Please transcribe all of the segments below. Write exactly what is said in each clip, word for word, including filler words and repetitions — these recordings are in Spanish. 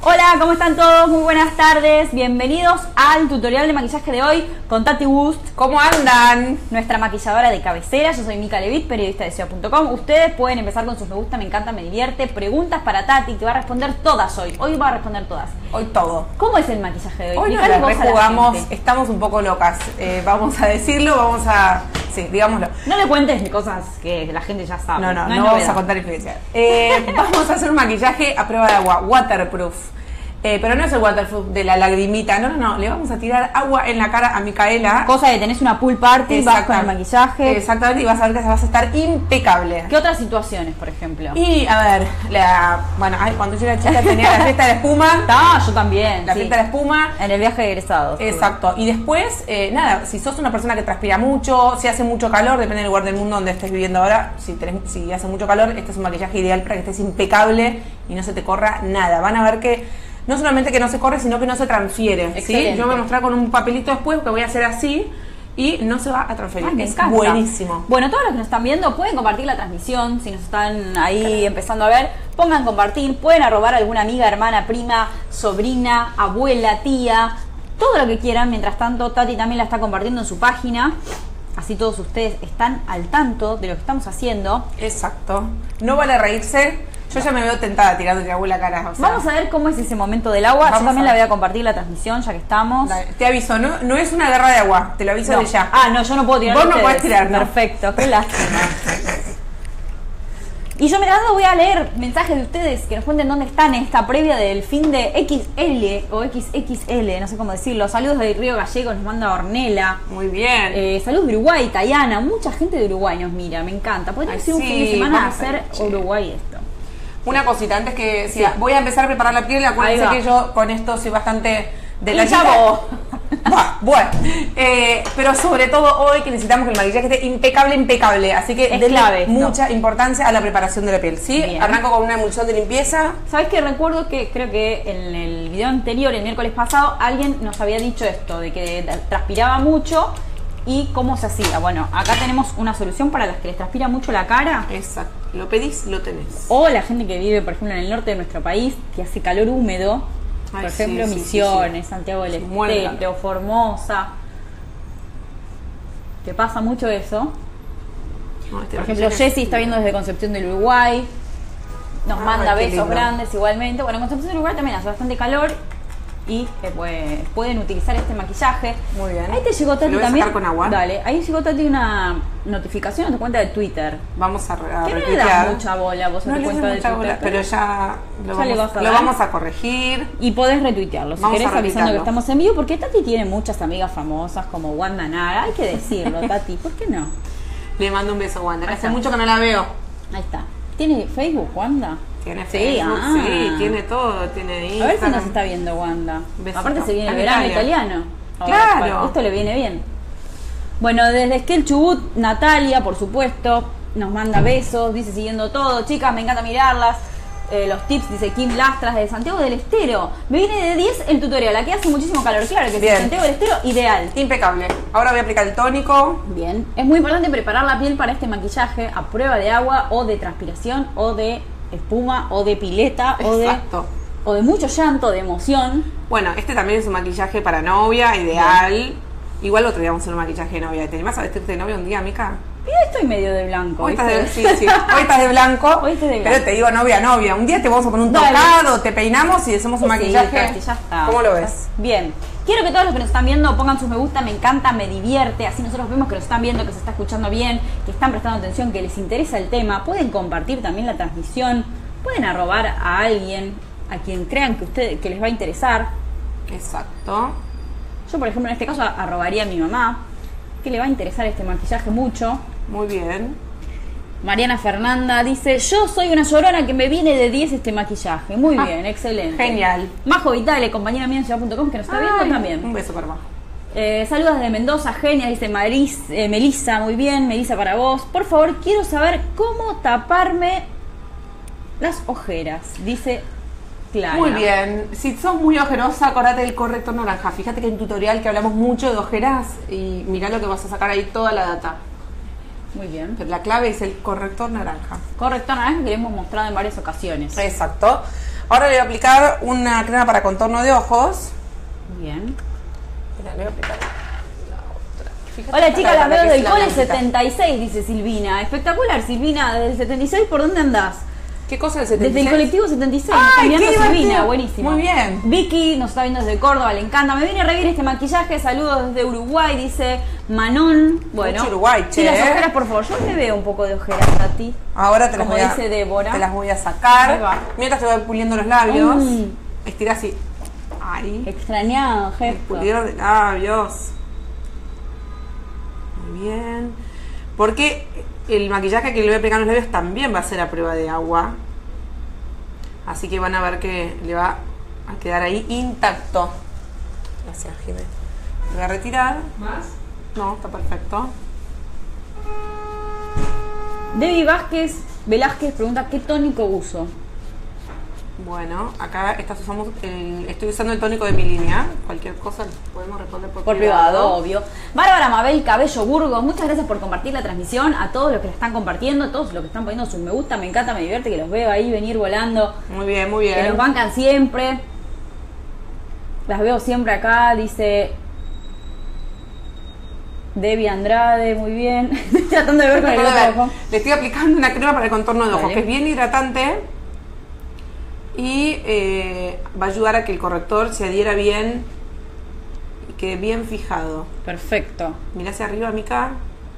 Hola, ¿cómo están todos? Muy buenas tardes. Bienvenidos al tutorial de maquillaje de hoy con Tati Wust. ¿Cómo andan? Nuestra maquilladora de cabecera. Yo soy Mica Levit, periodista de S E O punto com. Ustedes pueden empezar con sus me gusta, me encanta, me divierte. Preguntas para Tati, que va a responder todas hoy. Hoy va a responder todas. Hoy todo. ¿Cómo es el maquillaje de hoy? Hoy nos Fíjale la vos a la rejugamos, gente. estamos un poco locas. Eh, vamos a decirlo, vamos a... Sí, digámoslo. No le cuentes de cosas que la gente ya sabe. No, no, no, hay vamos novedad. a contar experiencia. Eh, vamos a hacer un maquillaje a prueba de agua, waterproof. Eh, pero no es el waterproof de la lagrimita, no, no, no. Le vamos a tirar agua en la cara a Micaela. Cosa de tenés una pool party, vas con el maquillaje. Exactamente, y vas a ver que vas a estar impecable. ¿Qué otras situaciones, por ejemplo? Y, a ver, la, bueno, ay, cuando yo era chica tenía la fiesta de espuma. Ah, yo también. La sí. fiesta de espuma. En el viaje de egresados. Exacto. Y después, eh, nada, si sos una persona que transpira mucho, si hace mucho calor, depende del lugar del mundo donde estés viviendo ahora, si, tenés, si hace mucho calor, este es un maquillaje ideal para que estés impecable y no se te corra nada. Van a ver que no solamente que no se corre, sino que no se transfiere. ¿Sí? Yo voy a mostrar con un papelito después que voy a hacer así y no se va a transferir. Ay, es encanta. buenísimo. Bueno, todos los que nos están viendo pueden compartir la transmisión. Si nos están ahí empezando a ver, pongan compartir. Pueden arrobar a alguna amiga, hermana, prima, sobrina, abuela, tía, todo lo que quieran. Mientras tanto, Tati también la está compartiendo en su página. Así todos ustedes están al tanto de lo que estamos haciendo. Exacto. No vale reírse. Yo ya me veo tentada tirando agua en la cara. O sea, vamos a ver cómo es ese momento del agua. Yo también la voy a compartir la transmisión ya que estamos. Dale, te aviso, no, no es una guerra de agua, te lo aviso No. de ya. Ah, no, yo no puedo tirar. Vos no podés tirar, no. Perfecto, qué lástima. Y yo mientras tanto voy a leer mensajes de ustedes que nos cuenten dónde están en esta previa del fin de equis ele o equis equis ele, no sé cómo decirlo. Saludos de Río Gallegos, nos manda Ornella. Muy bien. Eh, saludos de Uruguay, Tayana, mucha gente de Uruguay nos mira, me encanta. Podría Ay, ser un sí, fin de semana vamos a hacer ver, che. Uruguay esto. Una cosita, antes que Sí. sí, voy a empezar a preparar la piel, acuérdense Ahí va. que yo con esto soy bastante detallista. Hincha vos. Buah, bueno, eh, pero sobre todo hoy que necesitamos que el maquillaje esté impecable, impecable. Así que Es denle clave esto. mucha importancia a la preparación de la piel, ¿sí? Bien. Arranco con una emulsión de limpieza. ¿Sabes qué? Recuerdo que creo que en el video anterior, el miércoles pasado, alguien nos había dicho esto, de que transpiraba mucho y cómo se hacía. Bueno, acá tenemos una solución para las que les transpira mucho la cara. Exacto, lo pedís, lo tenés. O la gente que vive, por ejemplo, en el norte de nuestro país, que hace calor húmedo. Por Ay, ejemplo, sí, sí, Misiones, sí, sí. Santiago del Sí, muere el Estero, Formosa. ¿Te pasa mucho eso? No, este Por ejemplo, maquillaje- Jessy está viendo desde Concepción del Uruguay. Nos Ay, manda qué besos lindo. grandes igualmente. Bueno, en Concepción del Uruguay también hace bastante calor. Y eh, pues, pueden utilizar este maquillaje. Muy bien. Ahí te llegó Tati ¿Lo voy a también. sacar con agua? Dale, ahí llegó Tati una notificación a tu cuenta de Twitter. Vamos a, a ¿Qué no le retuitear. das mucha bola vos a No tu le doy cuenta de mucha Twitter? bola, pero ya lo, Ya le vamos, vas a lo dar. vamos a corregir. Y podés retuitearlo. Si Vamos querés a avisando que retuitearlo. estamos en vivo, porque Tati tiene muchas amigas famosas como Wanda Nara. Hay que decirlo, Tati. ¿Por qué no? Le mando un beso a Wanda. Ahí Hace está. mucho que no la veo. Ahí está. ¿Tiene Facebook, Wanda? Tiene Sí, Facebook, ah. sí, tiene todo, tiene A Instagram. ver si nos está viendo Wanda. Besito. Aparte se viene el En verano Italia. italiano. Claro. Bueno, esto le viene bien. Bueno, desde Esquel Chubut, Natalia, por supuesto, nos manda besos, dice siguiendo todo. Chicas, me encanta mirarlas. Eh, los tips, dice Kim Lastras, de Santiago del Estero. Me viene de diez el tutorial. Aquí hace muchísimo calor. Claro que sí, Bien. Santiago del Estero, ideal. Impecable. Ahora voy a aplicar el tónico. Bien. Es muy importante preparar la piel para este maquillaje a prueba de agua o de transpiración o de espuma o de pileta o de, Exacto. o de mucho llanto, de emoción. Bueno, este también es un maquillaje para novia, ideal. Igual otro día vamos a hacer un maquillaje de novia. ¿Te animás a vestirte de novia un día, Mica? Y hoy estoy medio de blanco. Hoy estás de, ¿viste? sí, sí. Hoy estás de blanco. Hoy estoy de blanco. Pero te digo novia, novia. Un día te vamos a poner un Dale. tocado, te peinamos y hacemos un Sí, maquillaje. Tati, ya está. ¿Cómo lo Ya ves? está. Bien. Quiero que todos los que nos están viendo pongan sus me gusta, me encanta, me divierte. Así nosotros vemos que nos están viendo, que se está escuchando bien, que están prestando atención, que les interesa el tema. Pueden compartir también la transmisión. Pueden arrobar a alguien a quien crean que, usted, que les va a interesar. Exacto. Yo, por ejemplo, en este caso arrobaría a mi mamá, que le va a interesar este maquillaje mucho. Muy bien. Mariana Fernanda dice, yo soy una llorona que me viene de diez este maquillaje. Muy Ah, bien, excelente. genial. Majo Vitale, compañera mía en S E O punto com, que nos está viendo Ay, también. Un beso para abajo. Eh, saludos de Mendoza, genial, dice Maris, eh, Melissa, muy bien, Melissa para vos. Por favor, quiero saber cómo taparme las ojeras, dice Clara. Muy bien. Si sos muy ojerosa, acordate del corrector naranja. Fíjate que hay un tutorial que hablamos mucho de ojeras y mirá lo que vas a sacar ahí toda la data. Muy bien. Pero la clave es el corrector naranja. Correcto, naranja que le hemos mostrado en varias ocasiones. Exacto. Ahora le voy a aplicar una crema para contorno de ojos. Bien. Mira, le voy a aplicar la otra. Fíjate Hola esta chicas, cara la veo que del es la cole blanquita. setenta y seis, dice Silvina. Espectacular, Silvina, del setenta y seis, ¿por dónde andás? ¿Qué cosa del setenta y seis? Desde el colectivo setenta y seis, ¡Ay, nos está qué enviando Silvina, divertido! buenísimo. Muy bien. Vicky nos está viendo desde Córdoba, le encanta. Me viene re bien este maquillaje, saludos desde Uruguay, dice Manon. Bueno, Mucho Uruguay, che, sí, las ¿eh? ojeras, por favor, yo me veo un poco de ojeras, Tati. Ahora te las, Como voy a, dice Débora. te las voy a Ahí sacar. va. Mientras te voy puliendo los labios. Mm. Estira así. Ahí. Extrañado, El gesto. pulidor de labios. Muy bien. Porque el maquillaje que le voy a aplicar en los labios también va a ser a prueba de agua. Así que van a ver que le va a quedar ahí intacto. Gracias, Jiménez. Lo voy a retirar. ¿Más? No, está perfecto. Debbie Vázquez Velázquez pregunta ¿qué tónico uso? Bueno, acá estás usamos el, estoy usando el tónico de mi línea. Cualquier cosa podemos responder por, Por privado, obvio. Bárbara Mabel Cabello Burgos, muchas gracias por compartir la transmisión. A todos los que la están compartiendo, a todos los que están poniendo sus me gusta, me encanta, me divierte, que los veo ahí venir volando. Muy bien, muy bien. Que los bancan siempre. Las veo siempre acá, dice Debbie Andrade, muy bien. Estoy tratando de ver con el Tratando de otro ver. ojo. Le estoy aplicando una crema para el contorno de ojos, Vale. que es bien hidratante y eh, va a ayudar a que el corrector se adhiera bien y quede bien fijado. Perfecto. Mira hacia arriba, Mica.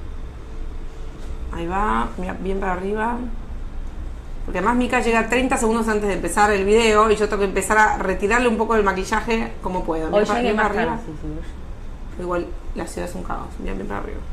Ahí va, mira bien para arriba. Porque además Mica llega treinta segundos antes de empezar el video y yo tengo que empezar a retirarle un poco del maquillaje como puedo. Hoy Bien para- llegué bien para más arriba. tarde. Sí, sí. Igual la ciudad es un caos. Bien, bien para arriba.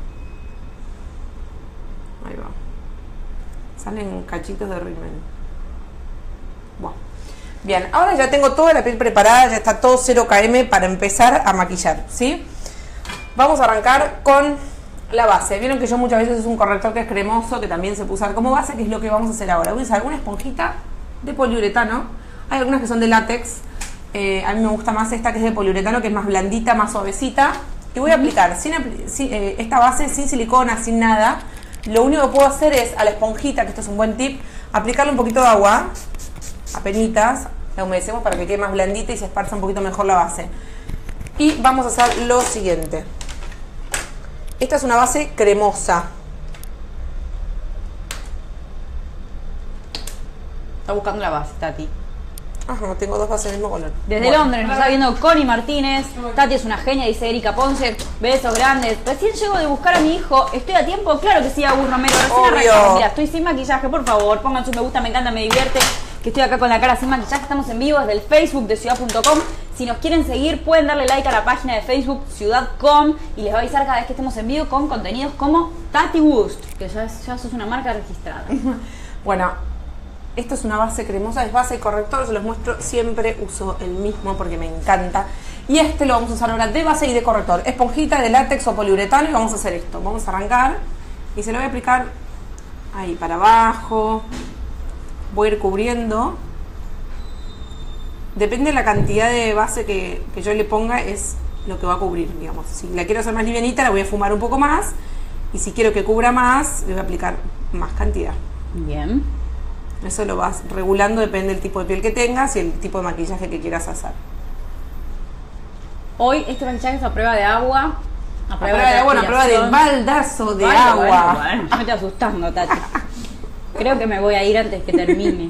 Ahí va. Salen cachitos de rímel. Buah. Bien, ahora ya tengo toda la piel preparada, ya está todo cero kilómetros para empezar a maquillar, ¿sí? Vamos a arrancar con la base. Vieron que yo muchas veces uso un corrector que es cremoso, que también se puede usar como base, que es lo que vamos a hacer ahora. Voy a usar una esponjita de poliuretano. Hay algunas que son de látex. Eh, a mí me gusta más esta que es de poliuretano, que es más blandita, más suavecita. Y voy a aplicar sin, apl- sin, eh, esta base sin silicona, sin nada. Lo único que puedo hacer es a la esponjita, que esto es un buen tip, aplicarle un poquito de agua, apenitas, la humedecemos para que quede más blandita y se esparza un poquito mejor la base. Y vamos a hacer lo siguiente. Esta es una base cremosa. Está buscando la base, Tati. Ah, no, tengo dos bases del mismo color. Desde Bueno. Londres nos está viendo Connie Martínez. Tati es una genia, dice Erika Ponce. Besos grandes. Recién llego de buscar a mi hijo. ¿Estoy a tiempo? Claro que sí, Agus Romero. Recién Obvio. arrancamos. Mira, estoy sin maquillaje, por favor. Pongan su me gusta, me encanta, me divierte. Que estoy acá con la cara sin maquillaje. Estamos en vivo desde el Facebook de ciudad punto com. Si nos quieren seguir, pueden darle like a la página de Facebook ciudad punto com y les va a avisar cada vez que estemos en vivo con contenidos como Tati Wust, que ya, es- ya sos una marca registrada. Bueno, esto es una base cremosa, es base y corrector, se los muestro, siempre uso el mismo porque me encanta. Y este lo vamos a usar ahora de base y de corrector. Esponjita de látex o poliuretano y vamos a hacer esto. Vamos a arrancar y se lo voy a aplicar ahí para abajo. Voy a ir cubriendo. Depende de la cantidad de base que, que yo le ponga, es lo que va a cubrir, digamos. Si la quiero hacer más livianita, la voy a fumar un poco más. Y si quiero que cubra más, le voy a aplicar más cantidad. Bien. Eso lo vas regulando, depende del tipo de piel que tengas y el tipo de maquillaje que quieras hacer. Hoy este maquillaje es a prueba de agua. A prueba de agua, a prueba de baldazo de Bueno, agua. Bueno, bueno, me estoy asustando, Tati. Creo que me voy a ir antes que termine.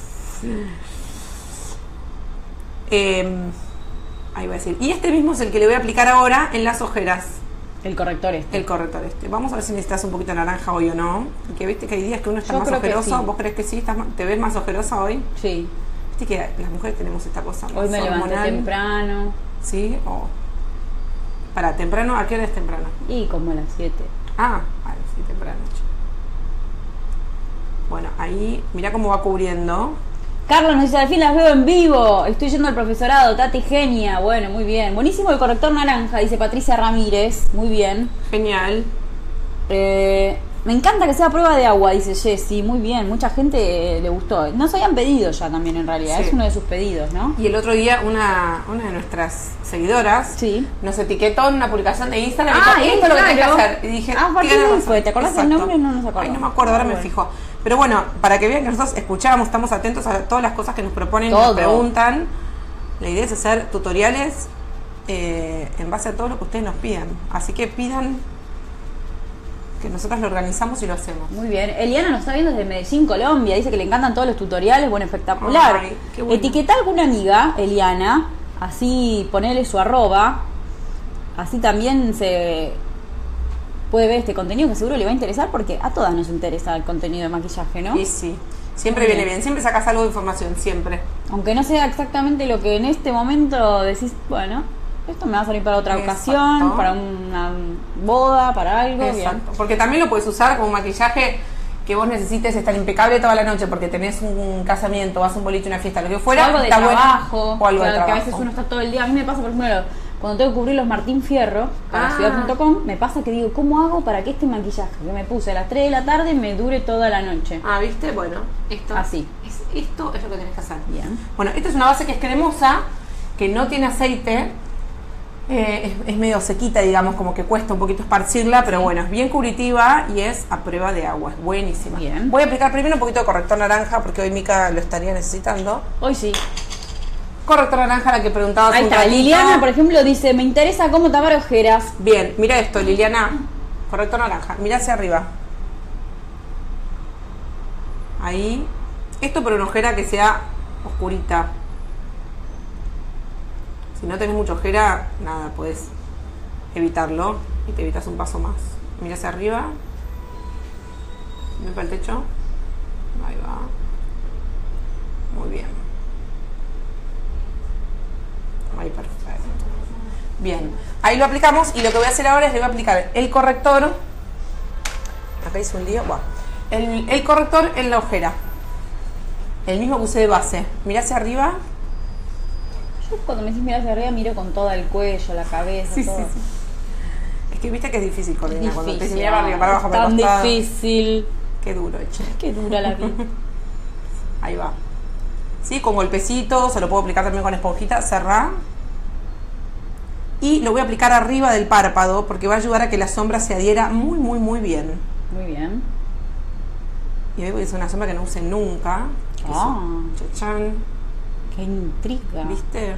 Eh, ahí voy a decir. Y este mismo es el que le voy a aplicar ahora en las ojeras. El corrector este. El corrector este. Vamos a ver si necesitas un poquito de naranja hoy o no. Porque viste que hay días que uno está Yo más creo que ojeroso. sí. ¿Vos crees que sí? ¿Estás ma- ¿Te ves más ojerosa hoy? Sí. Viste que las mujeres tenemos esta cosa más Hoy me levanté hormonal. temprano. ¿Sí? O... Para, temprano, ¿a qué hora es temprano? Y como a las siete. Ah, vale, sí, temprano. Bueno, ahí, mira cómo va cubriendo. Carlos nos dice, al fin las veo en vivo. Estoy yendo al profesorado, Tati genia. Bueno, muy bien. Buenísimo el corrector naranja, dice Patricia Ramírez. Muy bien. Genial. Eh, me encanta que sea prueba de agua, dice Jessy. Muy bien, mucha gente eh, le gustó. Nos habían pedido ya también en realidad. Sí. Es uno de sus pedidos, ¿no? Y el otro día una, una de nuestras seguidoras Sí. nos etiquetó en una publicación de Instagram y Ah, dijo, esto es lo que tenés que claro. hacer. Y dije, Ah, ¿para qué "Tienes le razón". fue? ¿Te acordás el Exacto. nombre? No nos acordamos. Ay, no me acuerdo, ahora Ah, me bueno. fijo. Pero bueno, para que vean que nosotros escuchamos, estamos atentos a todas las cosas que nos proponen, Todo. nos preguntan. La idea es hacer tutoriales eh, en base a todo lo que ustedes nos pidan. Así que pidan que nosotros lo organizamos y lo hacemos. Muy bien. Eliana nos está viendo desde Medellín, Colombia. Dice que le encantan todos los tutoriales. Bueno, espectacular. Ay, qué bueno. Etiquetá a alguna amiga, Eliana, así ponele su arroba. Así también se puede ver este contenido que seguro le va a interesar, porque a todas nos interesa el contenido de maquillaje, ¿no? Y sí, siempre Muy viene bien. bien, siempre sacas algo de información, siempre. Aunque no sea exactamente lo que en este momento decís, bueno, esto me va a salir para otra Exacto. ocasión, para una boda, para algo. Bien. Exacto, porque también lo puedes usar como maquillaje que vos necesites estar impecable toda la noche porque tenés un casamiento, vas a un boliche, una fiesta, lo que fuera. O algo de está bueno. trabajo, O algo que, de que a trabajo. veces uno está todo el día. A mí me pasa, por ejemplo, cuando tengo que cubrir los Martín Fierro para Ah. ciudad punto com, me pasa que digo, ¿cómo hago para que este maquillaje que me puse a las tres de la tarde me dure toda la noche? Ah, ¿viste? Bueno, esto, Así. Es, esto es lo que tenés que hacer. Bien. Bueno, esta es una base que es cremosa, que no tiene aceite. Eh, es, es medio sequita, digamos, como que cuesta un poquito esparcirla, pero bueno, es bien cubritiva y es a prueba de agua, es buenísima. Bien. Voy a aplicar primero un poquito de corrector naranja porque hoy Mica lo estaría necesitando. Hoy sí. Corrector naranja, la que preguntaba hace Ahí un está. ratito. Liliana, por ejemplo, dice, me interesa cómo tapar ojeras. Bien, mira esto, Liliana. Corrector naranja, mira hacia arriba. Ahí. Esto por una ojera que sea oscurita. Si no tenés mucha ojera, nada, puedes evitarlo y te evitas un paso más. Mira hacia arriba. Ven para el techo. Ahí va. Muy bien. Ahí, perfecto. Bien, ahí lo aplicamos y lo que voy a hacer ahora es le voy a aplicar el corrector. Acá hice un lío. Buah. El, el corrector en la ojera. El mismo que usé de base. Mirá hacia arriba. Yo cuando me decís mirar hacia arriba, miro con todo el cuello, la cabeza, Sí, todo. sí, sí. Es que viste que es difícil coordinar. Es Cuando te dicen difícil. mira para arriba, para abajo, para Tan el costado. difícil. Qué duro, che. Qué dura la vida. Ahí va. Sí, con golpecitos, se lo puedo aplicar también con esponjita. Cerrá. Y lo voy a aplicar arriba del párpado porque va a ayudar a que la sombra se adhiera muy, muy, muy bien. Muy bien. Y veo que es una sombra que no use nunca. Que Ah. es- chachán. Qué intriga. ¿Viste?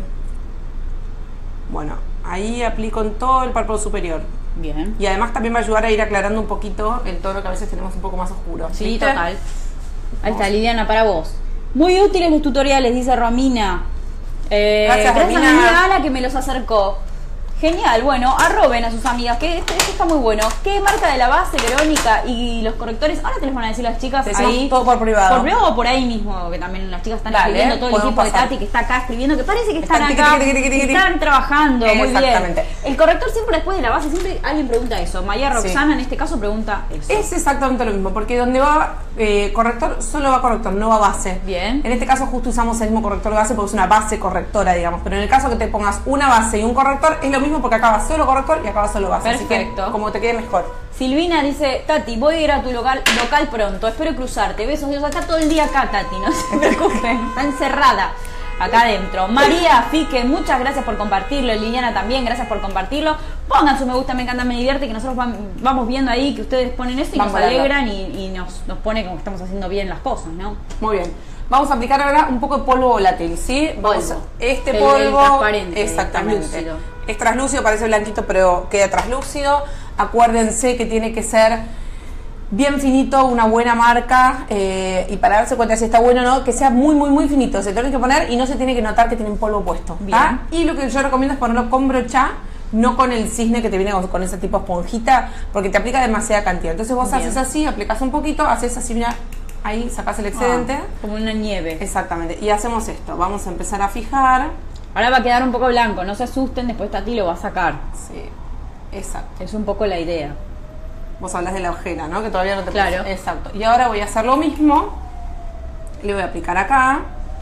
Bueno, ahí aplico en todo el párpado superior. Bien. Y además también va a ayudar a ir aclarando un poquito el tono que a veces tenemos un poco más oscuro. Sí, ¿viste? total. Ahí está, Liliana, para vos. Muy útiles los tutoriales, dice Romina. Eh, Gracias, gracias Romina. a mi amiga Ana que me los acercó. Genial, bueno, arroben a sus amigas, que este, este está muy bueno. ¿Qué marca de la base, Verónica, y los correctores? Ahora te les van a decir las chicas Te decimos ahí. todo por privado. Por privado o por ahí mismo, que también las chicas están Dale, escribiendo, todo el podemos equipo de pasar. Tati que está acá escribiendo, que parece que están, Están tiqui, acá, tiqui, tiqui, tiqui, tiqui. están trabajando, muy bien. Exactamente. El corrector siempre después de la base, siempre alguien pregunta eso. Maya Sí. Roxana en este caso pregunta eso. Es exactamente lo mismo, porque donde va eh, corrector, solo va corrector, no va base. Bien. En este caso justo usamos el mismo corrector de base porque es una base correctora, digamos. Pero en el caso que te pongas una base y un corrector, es lo mismo porque acá va solo corrector y acá va solo base. Así Perfecto. que como te quede mejor. Silvina dice, Tati, voy a ir a tu local, local pronto, espero cruzarte. Besos, Dios, acá todo el día acá, Tati, no se preocupen, está encerrada acá adentro. María Fique, muchas gracias por compartirlo. Liliana también, gracias por compartirlo. Pongan su me gusta, me encanta, me divierte, que nosotros vam- vamos viendo ahí que ustedes ponen eso y Vamos nos hablando. alegran y, y nos, nos pone como que estamos haciendo bien las cosas, ¿no? Muy bien. Vamos a aplicar ahora un poco de polvo volátil, ¿sí? Vamos a- Polvo. Este El- polvo. el transparente, Exactamente. translúcido. Es translúcido, parece blanquito, pero queda translúcido. Acuérdense que tiene que ser bien finito, una buena marca, eh, y para darse cuenta si está bueno o no, que sea muy, muy, muy finito. Se tiene que poner y no se tiene que notar que tienen polvo puesto. ¿tá? Bien. Y lo que yo recomiendo es ponerlo con brocha, no con el cisne que te viene con, con ese tipo de esponjita, porque te aplica demasiada cantidad. Entonces vos Bien. haces así, aplicas un poquito, haces así, mira, ahí sacás el excedente. Ah, como una nieve. Exactamente. Y hacemos esto. Vamos a empezar a fijar. Ahora va a quedar un poco blanco, no se asusten, después Tati lo va a sacar. Sí. Exacto. Es un poco la idea. Vos hablas de la ojera, ¿no? Que todavía no te Claro. puse. Exacto. Y ahora voy a hacer lo mismo. Le voy a aplicar acá.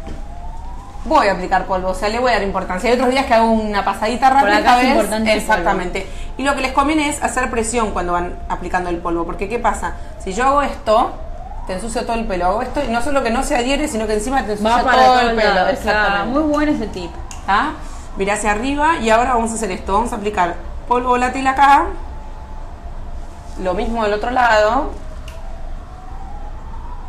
Voy a aplicar polvo, o sea, le voy a dar importancia. Hay otros días que hago una pasadita rápida. acá esta es vez. importante el Exactamente. Y lo que les conviene es hacer presión cuando van aplicando el polvo. Porque, ¿qué pasa? Si yo hago esto, te ensucio todo el pelo. Hago esto y no solo que no se adhiere, sino que encima te ensucia Va para todo todos el pelo. lados, Exactamente. claro. Muy bueno ese tip. ¿Tá? Mirá hacia arriba y ahora vamos a hacer esto. Vamos a aplicar polvo volátil acá. Lo mismo del otro lado.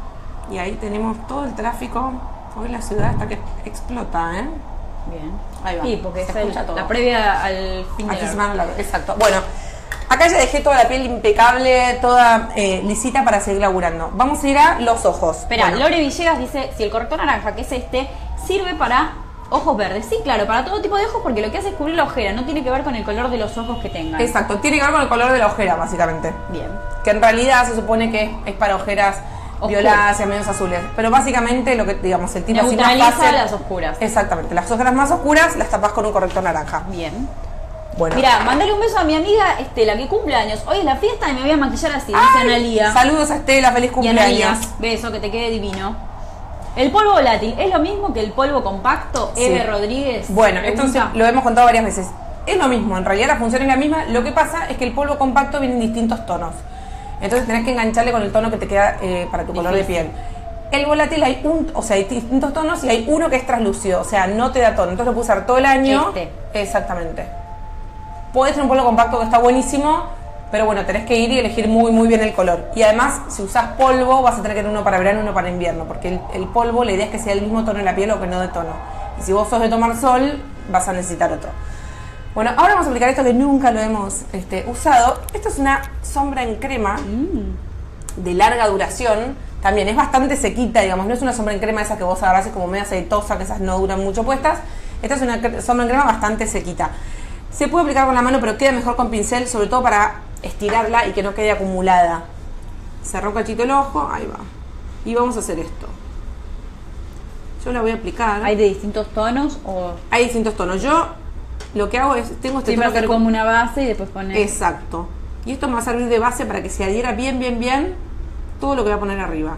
Y ahí tenemos todo el tráfico. Hoy la ciudad está que explota, ¿eh? Bien. Ahí va. Sí, porque Se es el- escucha todo. la previa al fin de Aquí se la... van largo, exacto. Bueno, acá ya dejé toda la piel impecable, toda eh, lisita para seguir laburando. Vamos a ir a los ojos. Espera, Bueno, Lore Villegas dice, si el corrector naranja, que es este, sirve para ojos verdes. Sí, claro, para todo tipo de ojos, porque lo que hace es cubrir la ojera, no tiene que ver con el color de los ojos que tengan. exacto, tiene que ver con el color de la ojera, básicamente. Bien. Que en realidad se supone que es, es para ojeras Oscuras. violáceas, medios azules. Pero básicamente lo que, digamos, el tipo así más Neutraliza fácil- las oscuras. Exactamente, las ojeras más oscuras las tapas con un corrector naranja. Bien. Bueno. Mira, mandale un beso a mi amiga Estela, que cumple años. Hoy es la fiesta y me voy a maquillar así, dice ¡Ay! Analía. Saludos a Estela, feliz Y Analía, cumpleaños. beso, que te quede divino. El polvo volátil, ¿es lo mismo que el polvo compacto? Sí. Eve Rodríguez. Bueno, pregunta. entonces lo hemos contado varias veces. Es lo mismo, en realidad la función es la misma. Lo que pasa es que el polvo compacto viene en distintos tonos. Entonces tenés que engancharle con el tono que te queda eh, para tu color de Difícil. piel. El volátil hay un, o sea, hay distintos tonos y hay uno que es translúcido, o sea, no te da tono. Entonces lo puedes usar todo el año. Este. Exactamente. Puedes tener un polvo compacto que está buenísimo, pero bueno, tenés que ir y elegir muy muy bien el color. Y además, si usás polvo, vas a tener que tener uno para verano y uno para invierno, porque el, el polvo, la idea es que sea el mismo tono en la piel o que no de tono. Y si vos sos de tomar sol, vas a necesitar otro. Bueno, ahora vamos a aplicar esto que nunca lo hemos este, usado. Esto es una sombra en crema de larga duración. También es bastante sequita, digamos, no es una sombra en crema esa que vos agarrás, es como media aceitosa, que esas no duran mucho puestas. Esta es una cre- sombra en crema bastante sequita. Se puede aplicar con la mano, pero queda mejor con pincel, sobre todo para estirarla y que no quede acumulada. Cerró un cachito el ojo, ahí va. Y vamos a hacer esto. Yo la voy a aplicar. ¿Hay de distintos tonos o...? Hay distintos tonos. Yo lo que hago es, tengo este Siempre tono que hacer es como una base y después poner... exacto. Y esto me va a servir de base para que se adhiera bien, bien, bien todo lo que voy a poner arriba.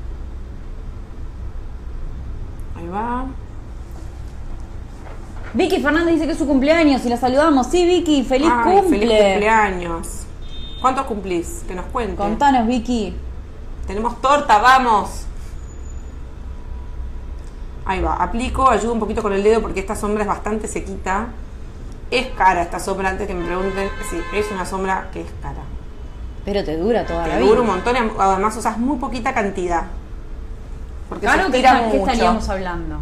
Ahí va. Vicky Fernández dice que es su cumpleaños y la saludamos. Sí, Vicky, feliz Ay, cumple. feliz cumpleaños. ¿Cuántos cumplís? Que nos cuente. Contanos, Vicky. Tenemos torta, vamos. Ahí va, aplico, ayudo un poquito con el dedo porque esta sombra es bastante sequita. Es cara esta sombra, antes que me pregunten. Sí, es una sombra que es cara. Pero te dura toda la Te vida. dura un montón y además usas muy poquita cantidad. Porque se Claro, que estira está- ¿qué mucho. estaríamos hablando?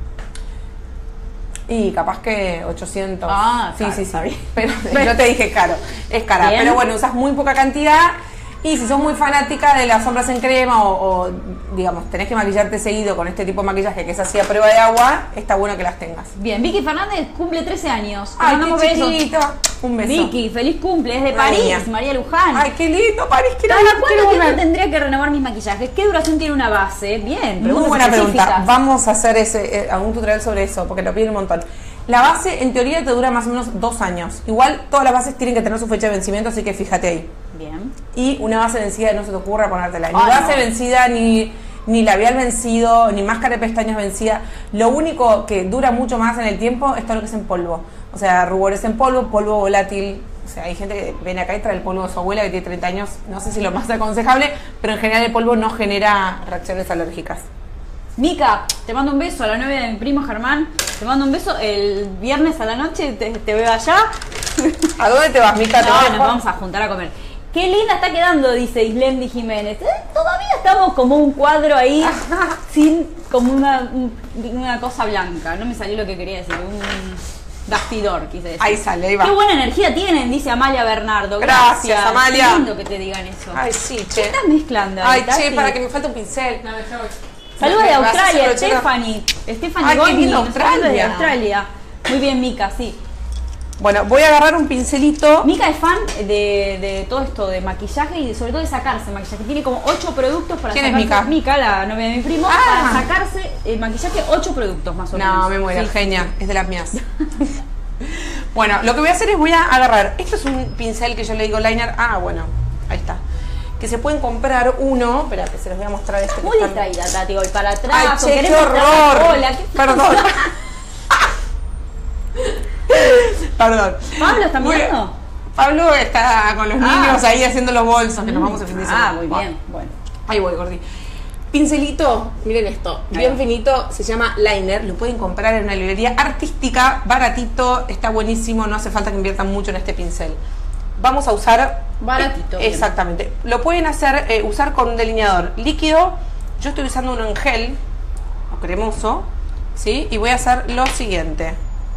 Y capaz que ochocientos. Ah, sí, caro, sí, sí. está bien. Pero yo te dije caro. Es cara. Bien. Pero bueno, usas muy poca cantidad. Y si sos muy fanática de las sombras en crema o, o, digamos, tenés que maquillarte seguido con este tipo de maquillaje que es así a prueba de agua, está bueno que las tengas. Bien, Vicky Fernández cumple trece años. Te Ay, mandamos qué besos. chiquito. Un beso. Vicky, feliz cumple. Es de Una París, niña. María Luján. Ay, qué lindo, París. Quiero ¿Cada ir, cuánto quiero tiempo volver. tendría que renovar mis maquillajes? ¿Qué duración tiene una base? Bien, Muy preguntas buena pregunta. específicas. Vamos a hacer ese, eh, algún tutorial sobre eso, porque lo piden un montón. La base, en teoría, te dura más o menos dos años. Igual, todas las bases tienen que tener su fecha de vencimiento, así que fíjate ahí. Bien. Y una base vencida, no se te ocurra ponértela. Ni Ay, base no. vencida, ni, ni labial vencido, ni máscara de pestañas vencida. Lo único que dura mucho más en el tiempo es todo lo que es en polvo. O sea, rubores en polvo, polvo volátil. O sea, hay gente que viene acá y trae el polvo de su abuela que tiene treinta años. No sé si lo más aconsejable, pero en general el polvo no genera reacciones alérgicas. Mica, te mando un beso a la novia de mi primo Germán. Te mando un beso el viernes a la noche. Te, te veo allá. ¿A dónde te vas, Mica? ¿Te No, vas a nos jugar? vamos a juntar a comer. Qué linda está quedando, dice Islendi Jiménez. Eh, Todavía estamos como un cuadro ahí, sin como una, un- una cosa blanca. No me salió lo que quería decir, un bastidor, quise decir. Ahí sale, ahí va. Qué buena energía tienen, dice Amalia Bernardo. Gracias, Gracias, Amalia. Qué lindo que te digan eso. Ay, sí, ¿Qué che. estás mezclando? Ay, Tati? che, para que me falte un pincel. Saludos de ¿Me vas a hacer Australia, brochera? Stephanie. Stephanie Ay, qué Golding, lindo saludos de Australia. Australia. Muy bien, Mica, sí. Bueno, voy a agarrar un pincelito. Mica es fan de, de todo esto de maquillaje y sobre todo de sacarse maquillaje. Tiene como ocho productos para ¿Quién es sacarse. Mica? Mica, la novia de mi primo, Ah. para sacarse el maquillaje, ocho productos más o menos. No, me muero, Sí. genia, es de las mías. Bueno, lo que voy a hacer es voy a agarrar. Esto es un pincel que yo le digo liner. Ah, bueno, ahí está. Que se pueden comprar uno. Espera, que se los voy a mostrar este. que Muy están- distraída, Tati, hoy para atrás. Ay, o che, querés qué mostrar la horror. cola, ¿qué Perdón. Perdón. ¿Pablo está Voy a- mirando? Pablo está con los Ah. niños ahí haciendo los bolsos, que nos vamos a fin de semana. Ah, muy bien. Bueno. Ahí voy, Gordi. Pincelito, miren esto, bien finito, se llama liner, lo pueden comprar en una librería artística, baratito, está buenísimo, no hace falta que inviertan mucho en este pincel. Vamos a usar... Baratito, eh, bien. exactamente. Lo pueden hacer, eh, usar con delineador líquido Yo estoy usando uno en gel, o cremoso, ¿sí? Y voy a hacer lo siguiente.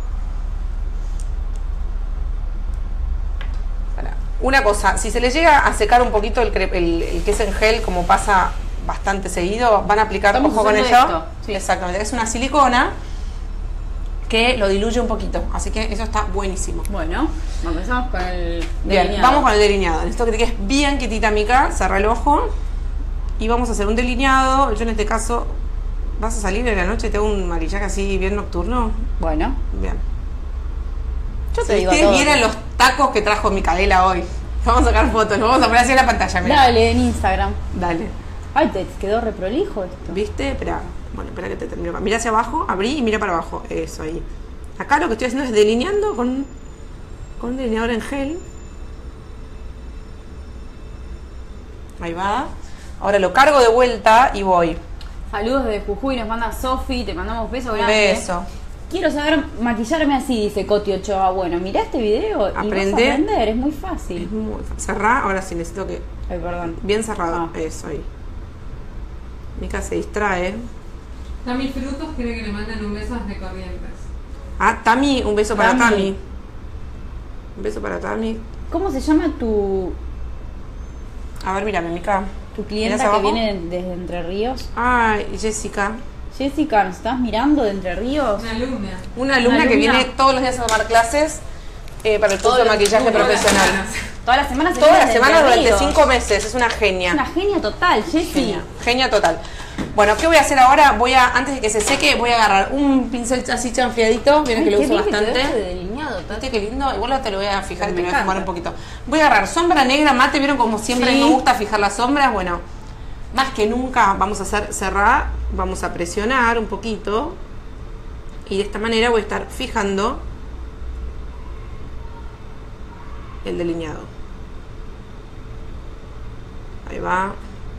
Una cosa, si se les llega a secar un poquito el, el, el que es en gel, como pasa bastante seguido, van a aplicar, Estamos ojo con usando ello. esto, sí. Exactamente, es una silicona que lo diluye un poquito, así que eso está buenísimo. Bueno, empezamos con el Bien, delineado. vamos con el delineado. Necesito que te quedes bien quietita, Mica, cerra el ojo y vamos a hacer un delineado. Yo en este caso, ¿vas a salir en la noche? ¿Te hago un maquillaje así bien nocturno? Bueno, Bien. yo te Si digo ustedes todo. vieran los tacos que trajo Micaela hoy. Vamos a sacar fotos, lo vamos a poner así en la pantalla, mira. Dale, en Instagram. Dale. Ay, te quedó re prolijo esto. ¿Viste? Espera. Bueno, espera que te termino. Mira hacia abajo, abrí y mira para abajo. Eso, ahí. Acá lo que estoy haciendo es delineando con, con un delineador en gel. Ahí va. Ahora lo cargo de vuelta y voy. Saludos desde Jujuy, nos manda Sofi, te mandamos beso Un grande. beso. Quiero saber maquillarme así, dice Coti Ochoa. Bueno, mirá este video y Aprende. vas a aprender, es muy Es fácil. muy fácil. Cerrá, ahora sí necesito que... Ay, perdón. Bien cerrado. Ah. Eso, ahí. Mica se distrae. Tami Frutos quiere que le manden un beso desde Corrientes. Ah, Tami, un beso para Tami. Tami. Un beso para Tami. ¿Cómo se llama tu, A ver, mírame, Mica. tu ¿Mirás clienta que abajo? viene desde Entre Ríos? Ay, Jessica. Jessica, ¿nos estás mirando de Entre Ríos? Una alumna. Una alumna, Una que alumna. viene todos los días a tomar clases eh, para el curso Todos de los- maquillaje todas las profesional. semanas. Todas las semanas se Todas viene las de semanas Entre durante Ríos. cinco meses. Es una genia. Es una genia total, Jessie. Genia, genia total. Bueno, ¿qué voy a hacer ahora? Voy a, antes de que se seque, voy a agarrar un pincel así chanfleadito. Vieron que lo Qué uso bien que quedó bastante. este delineado, Tati. ¿Viste qué lindo? Igual te lo voy a fijar y Me te lo voy a fumar encanta. un poquito. Voy a agarrar sombra negra mate. ¿Vieron como siempre Sí. me gusta fijar las sombras? Bueno, más que nunca vamos a hacer cerrar. Vamos a presionar un poquito. Y de esta manera voy a estar fijando el delineado. Ahí va.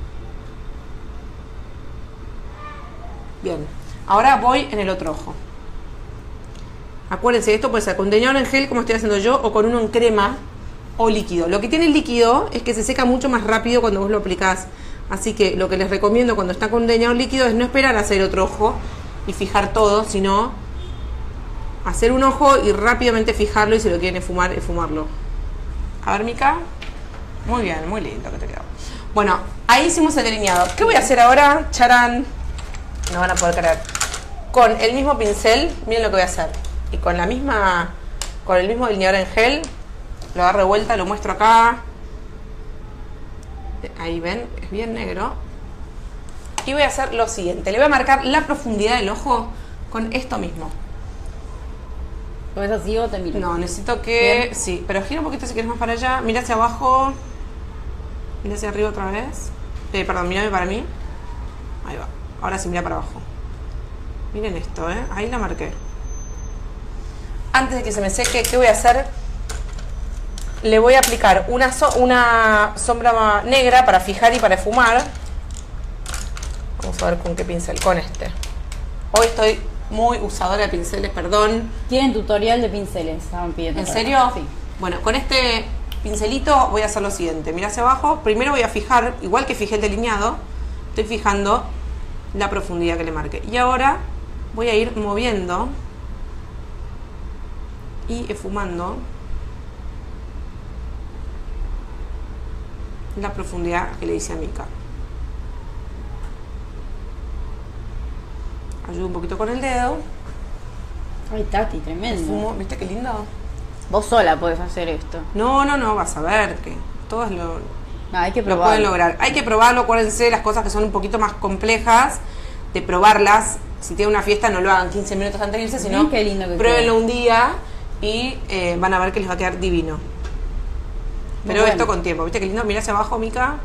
Bien. Ahora voy en el otro ojo. Acuérdense, esto puede ser con delineador en gel como estoy haciendo yo o con uno en crema o líquido. Lo que tiene el líquido es que se seca mucho más rápido cuando vos lo aplicás. Así que lo que les recomiendo cuando están con delineador líquido es no esperar a hacer otro ojo y fijar todo, sino hacer un ojo y rápidamente fijarlo y si lo quieren fumar, es fumarlo. A ver, Mica. Muy bien, muy lindo que te quedó. Bueno, ahí hicimos el delineado. ¿Qué voy a hacer ahora? Charán. No van a poder creer. Con el mismo pincel, miren lo que voy a hacer. Y con la misma, con el mismo delineador en gel, lo agarro de vuelta, lo muestro acá. Ahí ven, es bien negro. Y voy a hacer lo siguiente. Le voy a marcar la profundidad del ojo con esto mismo. ¿Lo ves así o te miro? No, necesito que... Bien. Sí, pero gira un poquito si quieres más para allá. Mira hacia abajo. Mira hacia arriba otra vez. Eh, perdón, mírame para mí. Ahí va. Ahora sí, mira para abajo. Miren esto, ¿eh? Ahí la marqué. Antes de que se me seque, ¿qué voy a hacer? Le voy a aplicar una, so una sombra negra para fijar y para esfumar. Vamos a ver con qué pincel. Con este. Hoy estoy muy usadora de pinceles, perdón. Tienen tutorial de pinceles, estaban pidiendo. ¿En por acá. serio? Sí. Bueno, con este pincelito voy a hacer lo siguiente. Mira hacia abajo. Primero voy a fijar, igual que fijé el delineado, estoy fijando la profundidad que le marqué. Y ahora voy a ir moviendo y esfumando la profundidad que le hice a Mica. Ayudo un poquito con el dedo. Ay, Tati, tremendo. Esfumo. ¿Viste qué lindo? Vos sola podés hacer esto. No, no, no, vas a ver que todas lo, No, hay que lo probar. pueden lograr. Hay que probarlo, acuérdense, las cosas que son un poquito más complejas, de probarlas. Si tienen una fiesta, no lo hagan quince minutos antes de irse, sino Miren qué lindo que pruébenlo queda. un día y eh, van a ver que les va a quedar divino. Muy Pero bueno. esto con tiempo, ¿viste qué lindo? Mira hacia abajo, Mica.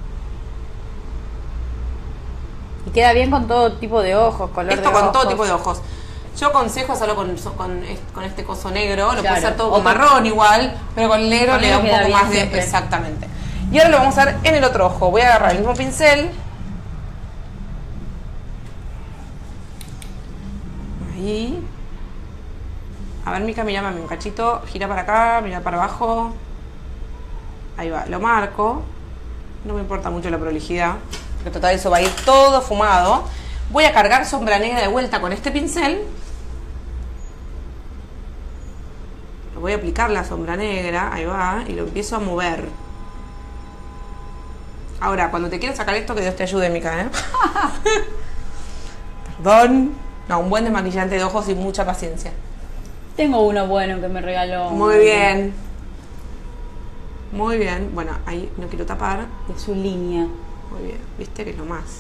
Y queda bien con todo tipo de ojos, color Esto de con ojos. todo tipo de ojos. Yo aconsejo hacerlo con, con, con este coso negro, lo Claro. puede hacer todo O con con- marrón igual, pero con el negro Con le da negro un queda poco bien más de... siempre. Exactamente. Y ahora lo vamos a hacer en el otro ojo. Voy a agarrar el mismo pincel. Ahí. A ver, Mica, mira, mami, un cachito. Gira para acá, mira para abajo. Ahí va, lo marco. No me importa mucho la prolijidad. porque total eso va a ir todo fumado. Voy a cargar sombra negra de vuelta con este pincel. Le voy a aplicar la sombra negra, ahí va, y lo empiezo a mover. Ahora, cuando te quieras sacar esto, que Dios te ayude, Mica, ¿eh? Perdón. No, un buen desmaquillante de ojos y mucha paciencia. Tengo uno bueno que me regaló. Muy bien. Muy bien. Bueno, ahí no quiero tapar. De su línea. Muy bien. ¿Viste que es lo más?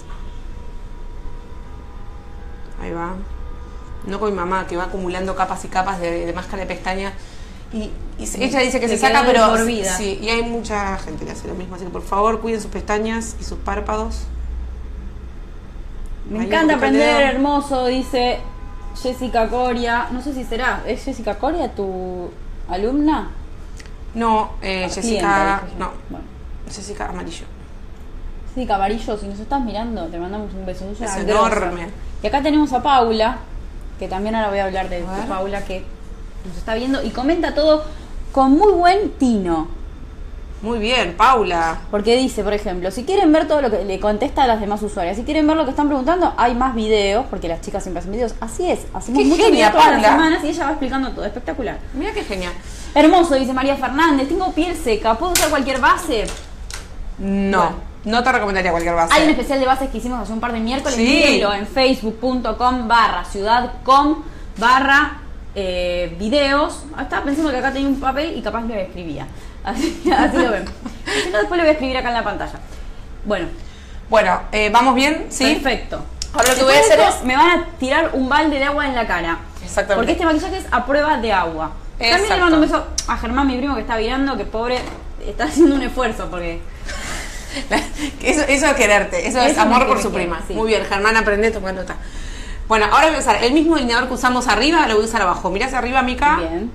Ahí va. No con mi mamá, que va acumulando capas y capas de, de máscara de pestañas. Y, y ella dice que Se se saca, quedó pero desmorbida. sí, y hay mucha gente que hace lo mismo, así que por favor cuiden sus pestañas y sus párpados. Me Ahí encanta un poquito aprender, de dedo. hermoso, dice Jessica Coria. No sé si será. ¿Es Jessica Coria tu alumna? No, eh, Jessica, Clienta, dije yo. no, Bueno. Jessica Amarillo. Jessica Amarillo, si nos estás mirando, te mandamos un beso. Sos Es una enorme. grosa. Y acá tenemos a Paula, que también ahora voy a hablar de, A de ver. Paula, que nos está viendo y comenta todo con muy buen tino. Muy bien, Paula. Porque dice, por ejemplo, si quieren ver todo lo que le contesta a las demás usuarias, si quieren ver lo que están preguntando, hay más videos, porque las chicas siempre hacen videos. Así es, hacemos Qué muchos genia, videos todas las Paula. semanas y ella va explicando todo. Espectacular. Mira qué genial. Hermoso, dice María Fernández. Tengo piel seca, ¿puedo usar cualquier base? No, Bueno. no te recomendaría cualquier base. Hay un especial de bases que hicimos hace un par de miércoles. Sí. Mírenlo en facebook.com barra ciudadcom barra eh, videos. Ah, estaba pensando que acá tenía un papel y capaz lo escribía. Así, así lo ven. Si no, después lo voy a escribir acá en la pantalla. Bueno, Bueno, eh, ¿vamos bien? Sí. perfecto. Ahora lo que Después voy a de hacer esto, es... me van a tirar un balde de agua en la cara. Exactamente. Porque este maquillaje es a prueba de agua. También le Exacto. mando un beso a Germán, mi primo, que está virando, que pobre está haciendo un esfuerzo porque... Eso, eso es quererte, eso, Eso es amor es que por me su quiere, prima. sí. Muy bien, Germán, aprende tu nota. Bueno, ahora voy a usar el mismo delineador que usamos arriba, lo voy a usar abajo. Mirá hacia arriba, Mica. Bien.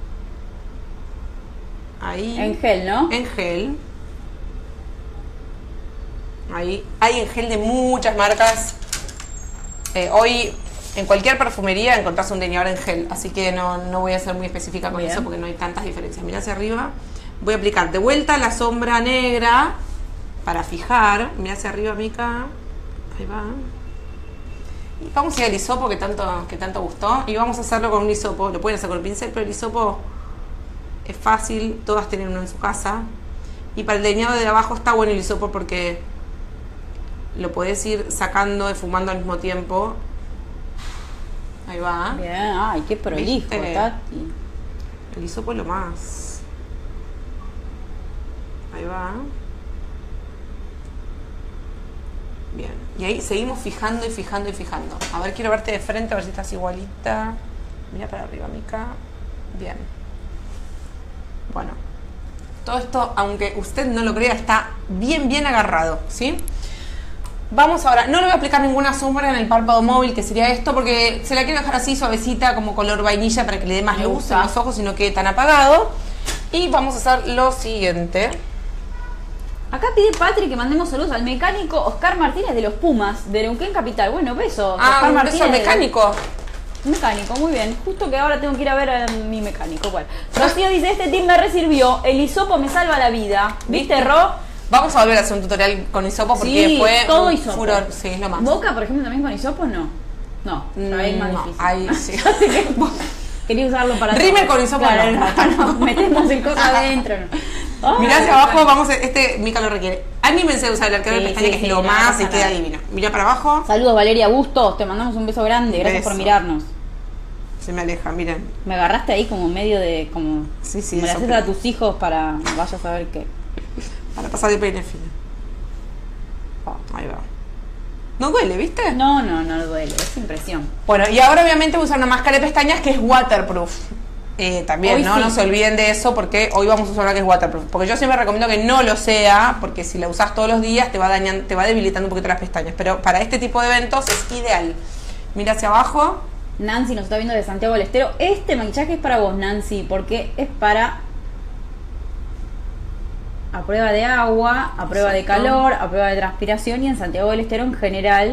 Ahí. En gel, ¿no? En gel. Ahí. Hay en gel de muchas marcas. Eh, hoy en cualquier perfumería encontrás un delineador en gel, así que no, no voy a ser muy específica con Bien. eso porque no hay tantas diferencias. Mirá hacia arriba. Voy a aplicar de vuelta la sombra negra para fijar. Mirá hacia arriba, Mica. Ahí va. Y vamos a ir al hisopo que tanto, que tanto gustó. Y vamos a hacerlo con un hisopo. Lo pueden hacer con el pincel, pero el hisopo es fácil. Todas tienen uno en su casa. Y para el delineado de abajo está bueno el hisopo porque lo podés ir sacando y fumando al mismo tiempo. Ahí va. Bien, ay, qué prolijo, ¿Viste? Tati. El hisopo es lo más. Ahí va. Bien. Y ahí seguimos fijando y fijando y fijando. A ver, quiero verte de frente, a ver si estás igualita. Mira para arriba, Mica. Bien. Bueno. Todo esto, aunque usted no lo crea, está bien, bien agarrado, ¿sí? Vamos ahora, no le voy a aplicar ninguna sombra en el párpado móvil, que sería esto, porque se la quiero dejar así suavecita, como color vainilla, para que le dé más Me luz gusta. en los ojos y no quede tan apagado. Y vamos a hacer lo siguiente. Acá pide Patri que mandemos saludos al mecánico Oscar Martínez de los Pumas, de Neuquén Capital. Bueno, besos. Ah, Oscar un beso al de- mecánico. Mecánico, muy bien. Justo que ahora tengo que ir a ver a mi mecánico. Bueno, Rocío dice, este tip me resirvió, el hisopo me salva la vida. ¿Viste, ¿Viste? Ro? Vamos a volver a hacer un tutorial con hisopo porque Sí, fue todo un hisopo. furor. Sí, es lo más. Boca, por ejemplo, también con hisopo, no. No, pero ahí es más No, difícil. ahí sí. Así que quería usarlo para Rímel todo. con hisopo, Claro, no. no, no, metemos el cosa adentro. No. Ay, Mirá hacia abajo, vamos a, este Mica lo requiere. Anímense a usar el arquero Sí, de pestaña, sí, que sí, es lo no más pasa y queda nada. divino. Mirá para abajo, Saludos, Valeria Bustos, te mandamos un beso grande, gracias Beso. por mirarnos. se me aleja, miren. Me agarraste ahí como medio de, como, Sí, sí, como le eso haces creo. a tus hijos para vaya a saber qué. Para pasar de peine fino. Ahí va. No duele, ¿viste? No, no, no duele, es impresión. Bueno, y ahora obviamente voy a usar una máscara de pestañas que es waterproof. Eh, también, Hoy ¿no? sí. No se olviden de eso porque hoy vamos a usar una que es waterproof. Porque yo siempre recomiendo que no lo sea, porque si la usas todos los días te va dañando, te va debilitando un poquito las pestañas. Pero para este tipo de eventos es ideal. Mira hacia abajo. Nancy nos está viendo de Santiago del Estero. Este maquillaje es para vos, Nancy, porque es para a prueba de agua, a prueba de Exacto. calor, a prueba de transpiración, y en Santiago del Estero en general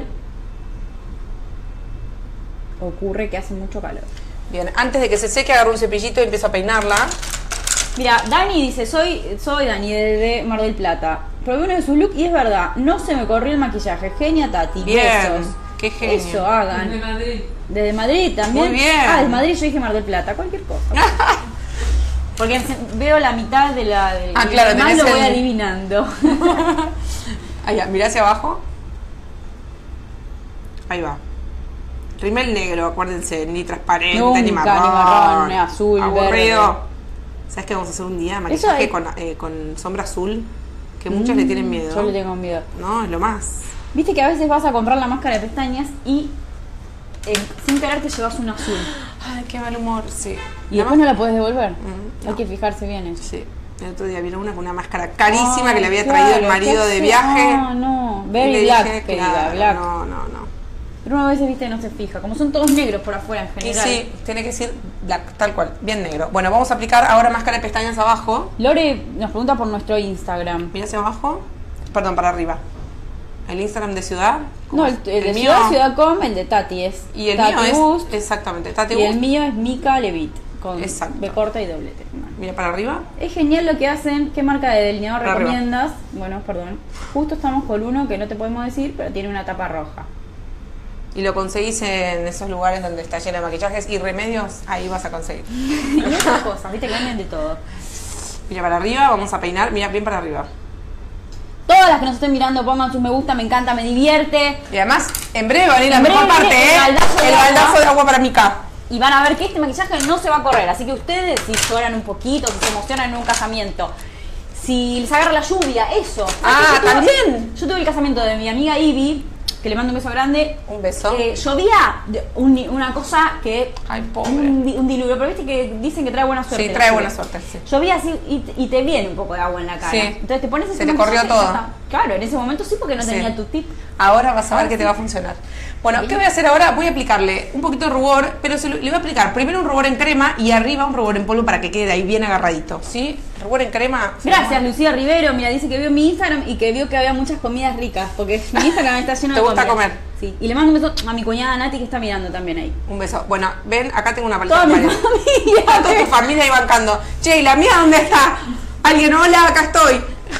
ocurre que hace mucho calor. Bien, antes de que se seque agarro un cepillito y empiezo a peinarla. Mira, Dani dice, soy soy Dani de Mar del Plata. probé uno de sus looks y es verdad, no se me corrió el maquillaje. Genia Tati, Bien, besos. qué genio. Eso Desde hagan. Madrid. Desde Madrid también. Muy bien. Ah, desde Madrid yo dije Mar del Plata, cualquier cosa. Porque se- veo la mitad de la. De, Ah, y claro, lo demás tenés lo voy el- adivinando. Ahí va, mirá hacia abajo. Ahí va. Rímel negro, acuérdense, ni transparente, Nunca, ni ni marrón. marrón, ni azul, Aburrido. verde. ¿Sabes qué vamos a hacer un día? Eso Maquillaje hay- con, eh, con sombra azul, que muchos le tienen miedo. Yo le tengo miedo. No, es lo más. Viste que a veces vas a comprar la máscara de pestañas y eh, sin querer te llevas un azul. Ay, qué mal humor, sí. Y después no la puedes devolver. Mm, Hay no. que fijarse bien eso. Sí. El otro día vino una con una máscara carísima Ay, que le había claro, traído el ¿qué marido de hace? viaje. No, no. Y Very le black, dije, que diga, claro, black. No, no, no. Pero una vez, viste, no se fija. Como son todos negros por afuera en Y general. sí, tiene que ser black, tal cual, bien negro. Bueno, vamos a aplicar ahora máscara de pestañas abajo. Lore nos pregunta por nuestro Instagram. Mira hacia abajo. Perdón, para arriba. El Instagram de Ciudad. No, el, el de mío. Ciudad Ciudad Com, el de Tati es Y el Tati mío es. Boost, Exactamente, Tati y el Boost. mío es Mika Levit con Exacto. B corta y doblete. Mira para arriba. Es genial lo que hacen. ¿Qué marca de delineador Para arriba. recomiendas? Bueno, perdón. Justo estamos con uno que no te podemos decir, pero tiene una tapa roja. Y lo conseguís en esos lugares donde está lleno de maquillajes y remedios. Ahí vas a conseguir. Y otras cosas, viste que venden de todo. Mira para arriba, vamos a peinar. Mira bien para arriba. Todas las que nos estén mirando pongan sus me gusta, me encanta, me divierte. Y además, en breve va a venir la En mejor breve parte, viene ¿eh? el baldazo de El agua. baldazo de agua para Mika. Y van a ver que este maquillaje no se va a correr. Así que ustedes, si lloran un poquito, si se emocionan en un casamiento, si les agarra la lluvia, eso. Ah, Yo tuve- ¿también? Yo tuve el casamiento de mi amiga Ivy, que le mando un beso grande. Un beso. Eh, llovía de- un- una cosa que... Ay, pobre. Un, di- un diluvio, pero viste que dicen que trae buena suerte. Sí, la trae lluvia. buena suerte, sí. Llovía así y, y te viene un poco de agua en la cara. Sí. Entonces te pones ese Se te maquillaje corrió y ya todo. está. Claro, en ese momento sí, porque no Sí. tenía tu tip. Ahora vas a ver Ahora que te sí. va a funcionar. Bueno, ¿qué voy a hacer ahora? Voy a aplicarle un poquito de rubor, pero se lo- le voy a aplicar primero un rubor en crema y arriba un rubor en polvo para que quede ahí bien agarradito. ¿Sí? Rubor en crema. Gracias, Lucía Rivero. Mira, dice que vio mi Instagram y que vio que había muchas comidas ricas. Porque mi Instagram está lleno ¿Te de gusta comidas. comer? Sí. Y le mando un beso a mi cuñada Nati que está mirando también ahí. Un beso. Bueno, ven, acá tengo una paleta Toda de mi pared. familia. Está toda tu familia ahí bancando. Che, ¿y la mía dónde está? Alguien, hola, acá estoy.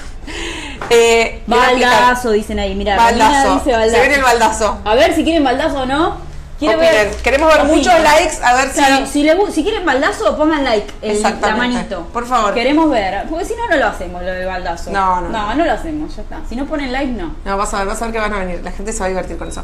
Eh, le voy a aplicar Baldazo, dicen ahí. Mira, Romina baldazo. dice baldazo. Se viene el baldazo. A ver si quieren baldazo o no. Quiero Opinen. ver. Queremos ver Opinen. muchos likes, a ver si- Claro, si, le gu- si quieren baldazo, pongan like. El, la Exactamente. manito. Por favor. Queremos ver. Porque si no, no lo hacemos, lo de baldazo. No, no, No, no. no lo hacemos, ya está. Si no ponen like, no. No, vas a ver, vas a ver que van a venir. La gente se va a divertir con eso.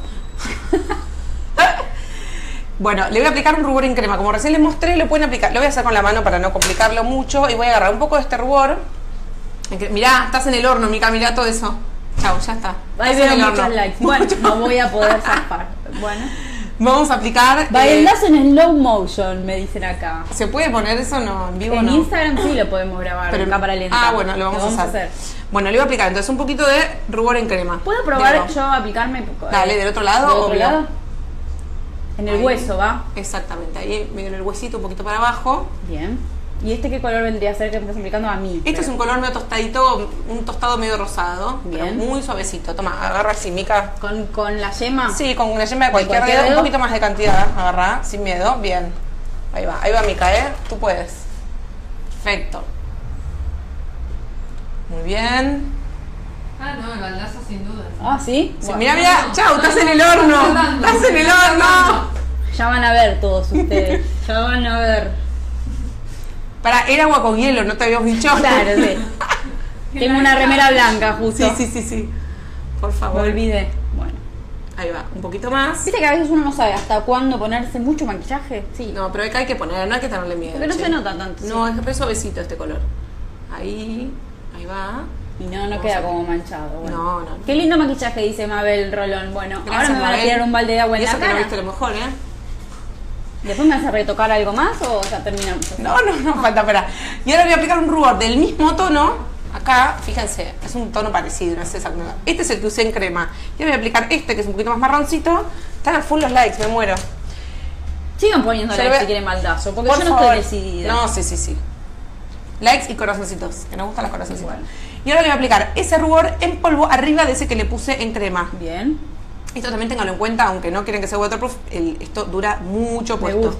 Bueno, le voy a aplicar un rubor en crema. Como recién les mostré, lo pueden aplicar. Lo voy a hacer con la mano para no complicarlo mucho. Y voy a agarrar un poco de este rubor. En cre- Mirá, estás en el horno, Mica, mirá todo eso. Chau, ya está. Ahí Estás en veo el muchos horno. likes. Bueno, no voy a poder zafar. Bueno. Vamos a aplicar. eh, Baldazo en slow motion, me dicen acá. ¿Se puede poner eso no, en vivo o En no? Instagram sí lo podemos grabar, Pero en cámara lenta. Ah, bueno, lo vamos, a, hacer. Bueno, le voy a aplicar entonces un poquito de rubor en crema. ¿Puedo probar Dedo. yo a aplicarme? Dale, ¿del otro lado? ¿Del otro Obvio. lado? En el Ahí. hueso, ¿va? Exactamente, ahí medio en el huesito, un poquito para abajo. Bien. ¿Y este qué color vendría a ser que me estás aplicando a mí? Este es un color medio tostadito, un tostado medio rosado, pero Bien. muy suavecito. Toma, agarra así, Mica. ¿Con, con la yema? Sí, con una yema de cualquier, cualquier dedo, un dedo? poquito más de cantidad, agarra, sin miedo, bien. Ahí va, ahí va Mica, ¿eh? Tú puedes. Perfecto. Muy bien. Ah, no, el baldazo sin duda. Ah, ¿sí? Sí, Bueno, mira, mira, no, chau, no, estás no, en el no, horno. no, no, no, Estás en el no, horno. ya van a ver todos ustedes. Ya van a ver. Para, era agua con hielo, no te habíamos dicho. Claro, sí. Tengo una remera blanca justo. Sí, sí, sí, sí. Por Me favor. olvidé. Bueno. Ahí va, un poquito más. ¿Viste que a veces uno no sabe hasta cuándo ponerse mucho maquillaje? Sí. No, pero acá hay que poner, no hay que tenerle miedo. Porque no che. se nota tanto, No, sí. es que es suavecito este color. Ahí, ahí va. Y no, no Vamos queda a- como manchado. Bueno. No, no. Qué lindo maquillaje, dice Mabel Rolón. Bueno, Gracias, ahora me van a Mabel. tirar un balde de agua en Y la eso que no cara. viste lo mejor, ¿eh? ¿Después me vas a retocar algo más o ya terminamos? No, no, no, falta, espera. Y ahora voy a aplicar un rubor del mismo tono. Acá, fíjense, es un tono parecido, no es exacto. Este es el que usé en crema. Y ahora voy a aplicar este, que es un poquito más marroncito. Están a full los likes, me muero. Sigan poniendo Se lo likes ve- si quieren baldazo, porque Por yo no favor. estoy decidida. No, sí, sí, sí. Likes y corazoncitos, que nos gustan los corazoncitos. Igual. Y ahora le voy a aplicar ese rubor en polvo arriba de ese que le puse en crema. Bien, Esto también ténganlo en cuenta, aunque no quieren que sea waterproof, el- esto dura mucho me puesto. gusta.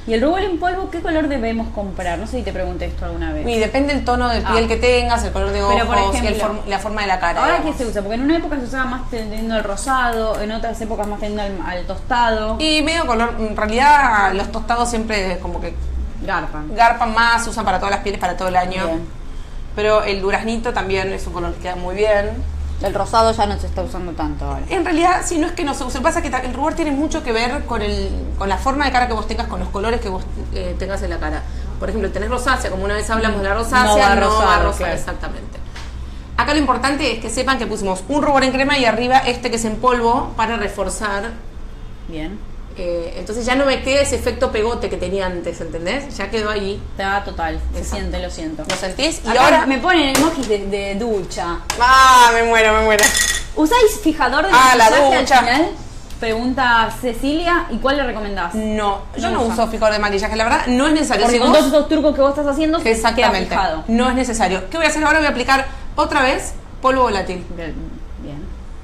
¿Y el rubor en polvo qué color debemos comprar? No sé si te pregunté esto alguna vez. Y depende del tono de piel Ah. que tengas, el color de ojos, Pero, por ejemplo, y el form- la forma de la cara. Ahora digamos. que se usa, porque en una época se usaba más tendiendo al rosado, en otras épocas más tendiendo al, al tostado. Y medio color, en realidad los tostados siempre como que Garpan. garpan más, se usan para todas las pieles, para todo el año. Bien. Pero el duraznito también es un color que queda muy bien. El rosado ya no se está usando tanto ahora. En realidad, si no es que no se use, pasa que ta- el rubor tiene mucho que ver con el con la forma de cara que vos tengas, con los colores que vos eh, tengas en la cara. Por ejemplo, tenés rosácea, como una vez hablamos de la rosácea, No va no rosado, va rosada, claro. exactamente. Acá lo importante es que sepan que pusimos un rubor en crema y arriba este que es en polvo para reforzar. Bien. Eh, entonces ya no me queda ese efecto pegote que tenía antes, ¿entendés? Ya quedó ahí. Está total, se Exacto. siente, lo siento. ¿Lo sentís? Y Acá ahora... me ponen emojis de, de ducha. ¡Ah! Me muero, me muero. ¿Usáis fijador de Ah, la maquillaje al ducha. final? Pregunta Cecilia, ¿y cuál le recomendás? No, yo No no, usa. uso fijador de maquillaje, la verdad no es necesario. Porque Si con vos- todos esos trucos que vos estás haciendo, se queda Exactamente, fijado. no es necesario. ¿Qué voy a hacer ahora? Voy a aplicar otra vez polvo volátil. Bien. Bien.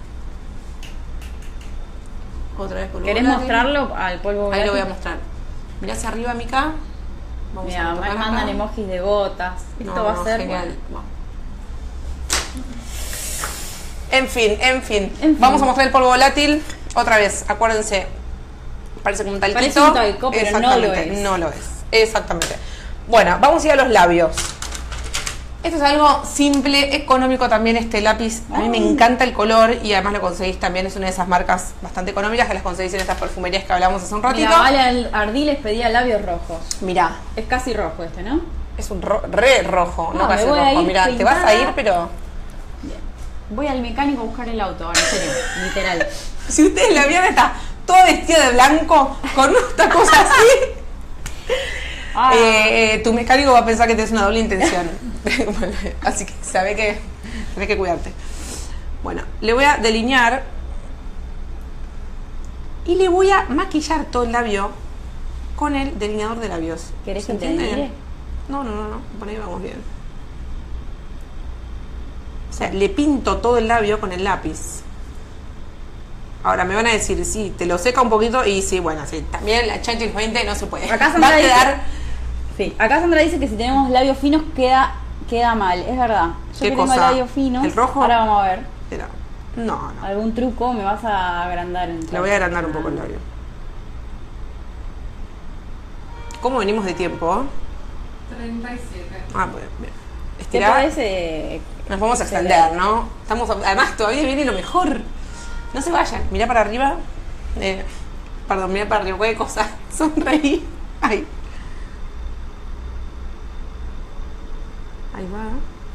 Otra vez polvo ¿Querés volátil. mostrarlo al polvo Ahí lo voy a volátil? mostrar. Mirá hacia arriba, Mica. Vamos Mira, a tocar me acá. mandan emojis de gotas. Esto No, va no, a ser genial. bueno. Bueno. En fin, en fin, En fin. Vamos a mostrar el polvo volátil. Otra vez, acuérdense. Parece como un talquito. Parece un talco, pero no lo Exactamente, es. no lo es. Exactamente. Bueno, vamos a ir a los labios. Esto es algo simple, económico también este lápiz. A mí me Ay. encanta el color y además lo conseguís también. Es una de esas marcas bastante económicas que las conseguís en estas perfumerías que hablamos hace un ratito. Mira, Vale Ardiles pedía labios rojos. Mirá, Es casi rojo este, ¿no? es un ro- re rojo, no, No, casi me voy a rojo. ir Mirá, te vas a pintada. ir, pero Voy al mecánico a buscar el auto ahora, en serio, literal. si ustedes la vieron, está toda vestida de blanco con esta cosa así. Ah, Eh, eh, tu mecánico va a pensar que tienes una doble intención. Bueno, así que sabe que tenés que cuidarte. Bueno, le voy a delinear y le voy a maquillar todo el labio con el delineador de labios. ¿Querés ¿Se que te entiende? delinee? No, no, no, no, por ahí vamos bien. O sea, le pinto todo el labio con el lápiz. Ahora me van a decir, sí, te lo seca un poquito y sí, bueno, sí, también la chanchi veinte no se puede. Acá va Sandra a dice- quedar... sí. Acá Sandra dice que si tenemos labios finos queda, queda mal. Es verdad. Yo ¿Qué que tengo cosa? labios finos. ¿El rojo? Ahora vamos a ver. Espera. No, no. ¿Algún truco me vas a agrandar? En Le voy a agrandar un poco el labio. ¿Cómo venimos de tiempo? treinta y siete. Ah, pues bien. ¿Qué Estirar. parece? Nos vamos a extender, ¿no? Estamos, además, todavía viene lo mejor. No se vayan. Mirá para arriba. Eh, perdón, mirá para arriba. Qué cosa. Sonreí. Ay. Ahí va.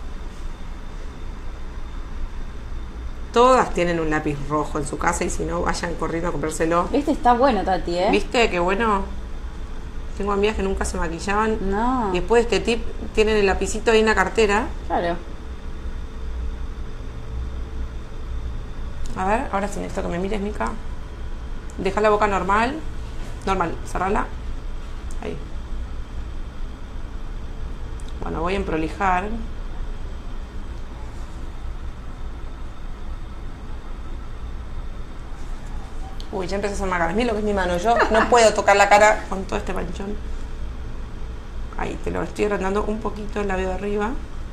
Todas tienen un lápiz rojo en su casa y si no, vayan corriendo a comprárselo. Este está bueno, Tati, ¿eh? ¿Viste? Qué bueno. Tengo amigas que nunca se maquillaban. No. Y después de este tip, tienen el lapicito ahí en la cartera. Claro. A ver, ahora sí necesito que me mires, Mica. Deja la boca normal. Normal, cerrala. Ahí. Bueno, voy a emprolijar. Uy, ya empecé a hacer marcas. Mira lo que es mi mano. Yo no puedo tocar la cara con todo este manchón. Ahí, te lo estoy agrandando un poquito el labio de arriba.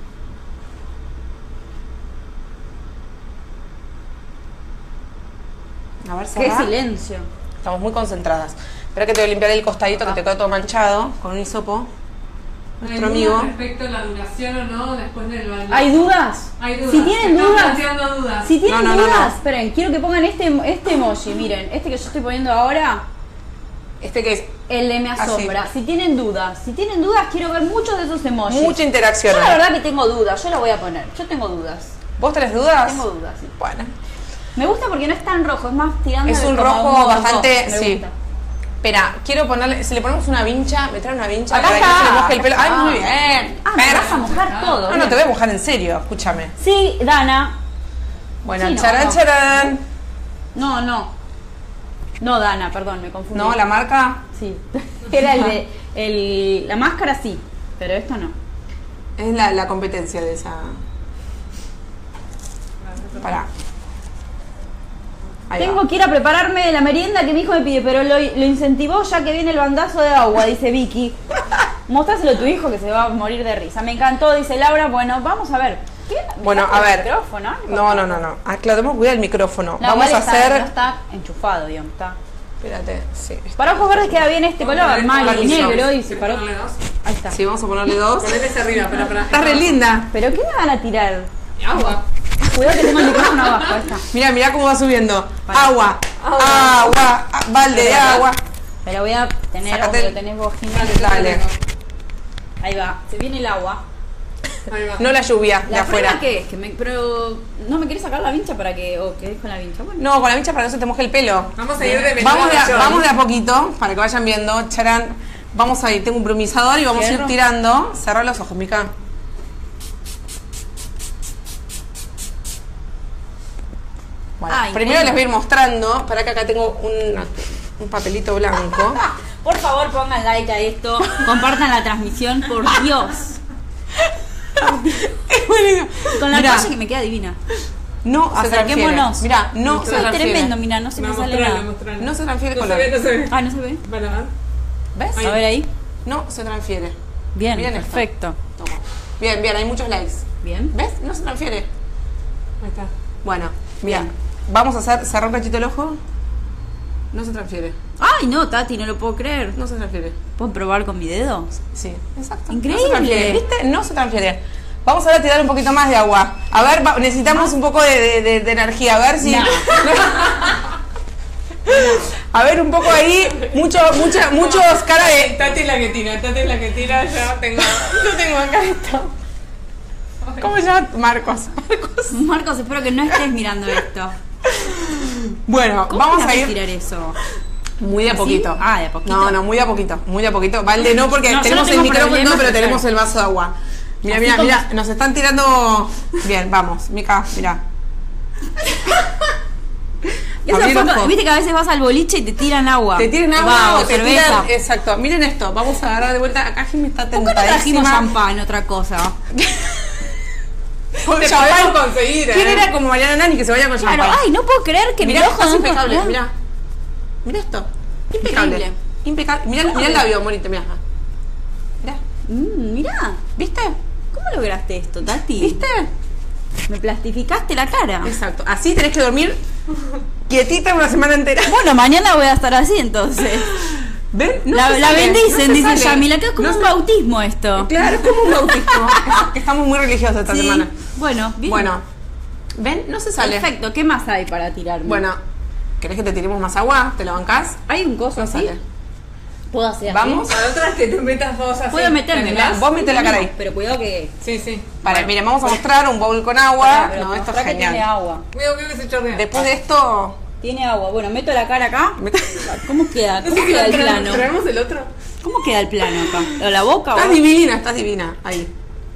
A ver, Qué cerrá. silencio. Estamos muy concentradas. Espera que te voy a limpiar el costadito que te quedó todo manchado con un hisopo. Nuestro ¿Hay amigo. dudas respecto a la duración o no después del baño? ¿Hay dudas? Hay dudas. Si tienen Se están dudas, planteando dudas. si tienen No, no, no, dudas, no. esperen, quiero que pongan este, este emoji, miren, este que yo estoy poniendo ahora, Este que es el de me asombra. Si tienen dudas, si tienen dudas, quiero ver muchos de esos emojis. mucha interacción. Yo la ahí. verdad que tengo dudas, yo la voy a poner. Yo tengo dudas. ¿Vos tenés dudas? Tengo dudas, sí. Bueno. Me gusta porque no es tan rojo, es más tirando Es un como a rojo un bastante. dos. Me Sí. gusta. Espera, quiero ponerle. Si le ponemos una vincha, me trae una vincha Acá para que está, no se le moje el acá pelo. Ay, está. muy bien. Ah, me Pero- vas a mojar todo. No, no, bien. te voy a mojar en serio, escúchame. Sí, Dana. Bueno, Sí, no, charán, no. charán. No, no. No, Dana, perdón, me confundí. No, la marca Sí. Era el de. El, la máscara sí, pero esto no. es la, la competencia de esa. Pará. Ahí Ahí Tengo va. que ir a prepararme la merienda que mi hijo me pide, pero lo, lo incentivó ya que viene el bandazo de agua, dice Vicky. Mostráselo a tu hijo que se va a morir de risa. Me encantó, dice Laura. Bueno, vamos a ver. ¿Qué? Bueno, ¿Dejaste a el ver. micrófono? No, no, no, no. Ah, claro, tenemos que cuidar el micrófono. No, Vamos igual a está- hacer. No está enchufado, digamos. Está. Espérate, sí. Para ojos verdes queda bien este Vamos a color, ver, mal y permiso. negro. Y se ¿Quieres paró. ponerle dos? Ahí está. Sí, vamos a ponerle dos. Ponete ese arriba, pero para. Está re linda. ¿Pero qué me van a tirar? Agua. Cuidado que tengo el micrófono abajo. Ahí está. Mira, mira cómo va subiendo. Para. Agua, Agua. agua, ah, balde de Espera. agua. Pero voy a tener, Sácate aunque el- lo tenés vos, Jimena. Dale, Dale. Ahí va. Se viene el agua. Ahí va. No la lluvia de ¿La afuera. frena qué es? Que me, pero no me querés sacar la vincha para que. O quedés con la vincha. Bueno. No, con la vincha para que no se te moje el pelo. Vamos a ir de Vamos de, a, menor. vamos de a poquito, para que vayan viendo. Charán, vamos a ir, tengo un improvisador y vamos a ir Cierro. tirando. Cerrar los ojos, Mica. Bueno, Ah, primero increíble. les voy a ir mostrando. Para que acá tengo un, un papelito blanco. Por favor, pongan like a esto. Compartan la transmisión, por Dios. Es buenísimo. Con la Mirá, toalla que me queda divina. no se transfiere. Acerquémonos. Mirá, no se Es transfiere. tremendo, mira, no se me No, sale mostralo, nada. mostralo. No se transfiere No se color. ve, no se ve. Ah, no se ve. Para ver. ¿Ves? A ver ahí. No se transfiere. Bien, Miren esto. perfecto. Toma. Bien, bien, hay muchos likes. Bien. ¿Ves? No se transfiere. Ahí está. Bueno, mira, Bien. vamos a hacer, cerrar un cachito el ojo. No se transfiere. Ay, no, Tati, no lo puedo creer. No se transfiere. ¿Puedo probar con mi dedo? Sí, exacto. Increíble. No se transfiere. ¿Viste? No se transfiere. Vamos ahora a tirar un poquito más de agua. A ver, va- necesitamos un poco de, de- de- de energía. A ver si. No. A ver, un poco ahí. Mucho, mucha, muchos cara de. Tati es la que tira, Tati es la que tira. Yo tengo. Yo tengo acá esto. ¿Cómo se llama? Marcos. Marcos. Marcos, espero que no estés mirando esto. Bueno, ¿Cómo vamos me a haces ir. tirar eso? Muy de a ¿Así? poquito. Ah, de a poquito. No, no, muy de a poquito. Muy de a poquito. Valde no, porque No, yo tenemos no el tengo micrófono, problema, no, pero pero tenemos claro. el vaso de agua. Mira, Así mira, como- mira. Nos están tirando. Bien, vamos. Mica, mira. Esa Abrí el foto- ojo. Viste que a veces vas al boliche y te tiran agua. Te tiran agua Va, o te cerveza. tiran. Exacto. Miren esto. Vamos a agarrar de vuelta. Acá Jimmy está ¿Por qué no tentadísima. trajimos champán, otra cosa? Con Te champán. podemos conseguir, ¿Quién eh? era como Mariana Nani que se vaya con Claro, champán? ay, no puedo creer que Mirá, mi ojo estás no impecable. ¿eh? Mira. Mira esto. Impecable. Increíble. Impecable. Mira, mira el labio, Morita. Mira. Mira. Mm, mirá, ¿Viste? ¿cómo lograste esto, Tati? ¿Viste? Me plastificaste la cara. Exacto. Así tenés que dormir quietita una semana entera. Bueno, mañana voy a estar así entonces. ¿Ven? No la se la sale, bendicen, no se dice sale. Yamila, que es como No un se- bautismo esto. Claro, es como un bautismo. Es que estamos muy religiosos esta Sí. semana. Bueno, bien. Bueno, ¿ven? No se sale. Perfecto, ¿qué más hay para tirarme? Bueno, ¿querés que te tiremos más agua? ¿Te lo bancás? ¿hay un coso No así? sale. ¿Puedo hacer así? Vamos. Para otras que te metas vos así. Puedo meterme, ¿Tenés? ¿verdad? Vos metés la cara ahí. No, pero cuidado que... Sí, sí. Para, miren, vamos a mostrar un bowl con agua. Pará, pero No, esto es mostrá que tiene genial. agua. Cuidado, cuidado que se chorrea. Después de esto. Tiene agua. Bueno, meto la cara acá. me- ¿Cómo queda? No ¿Cómo sé si queda el lo traemos- plano? ¿Traemos el otro? ¿Cómo queda el plano acá? ¿O la boca o...? Estás divina, estás divina. Ahí.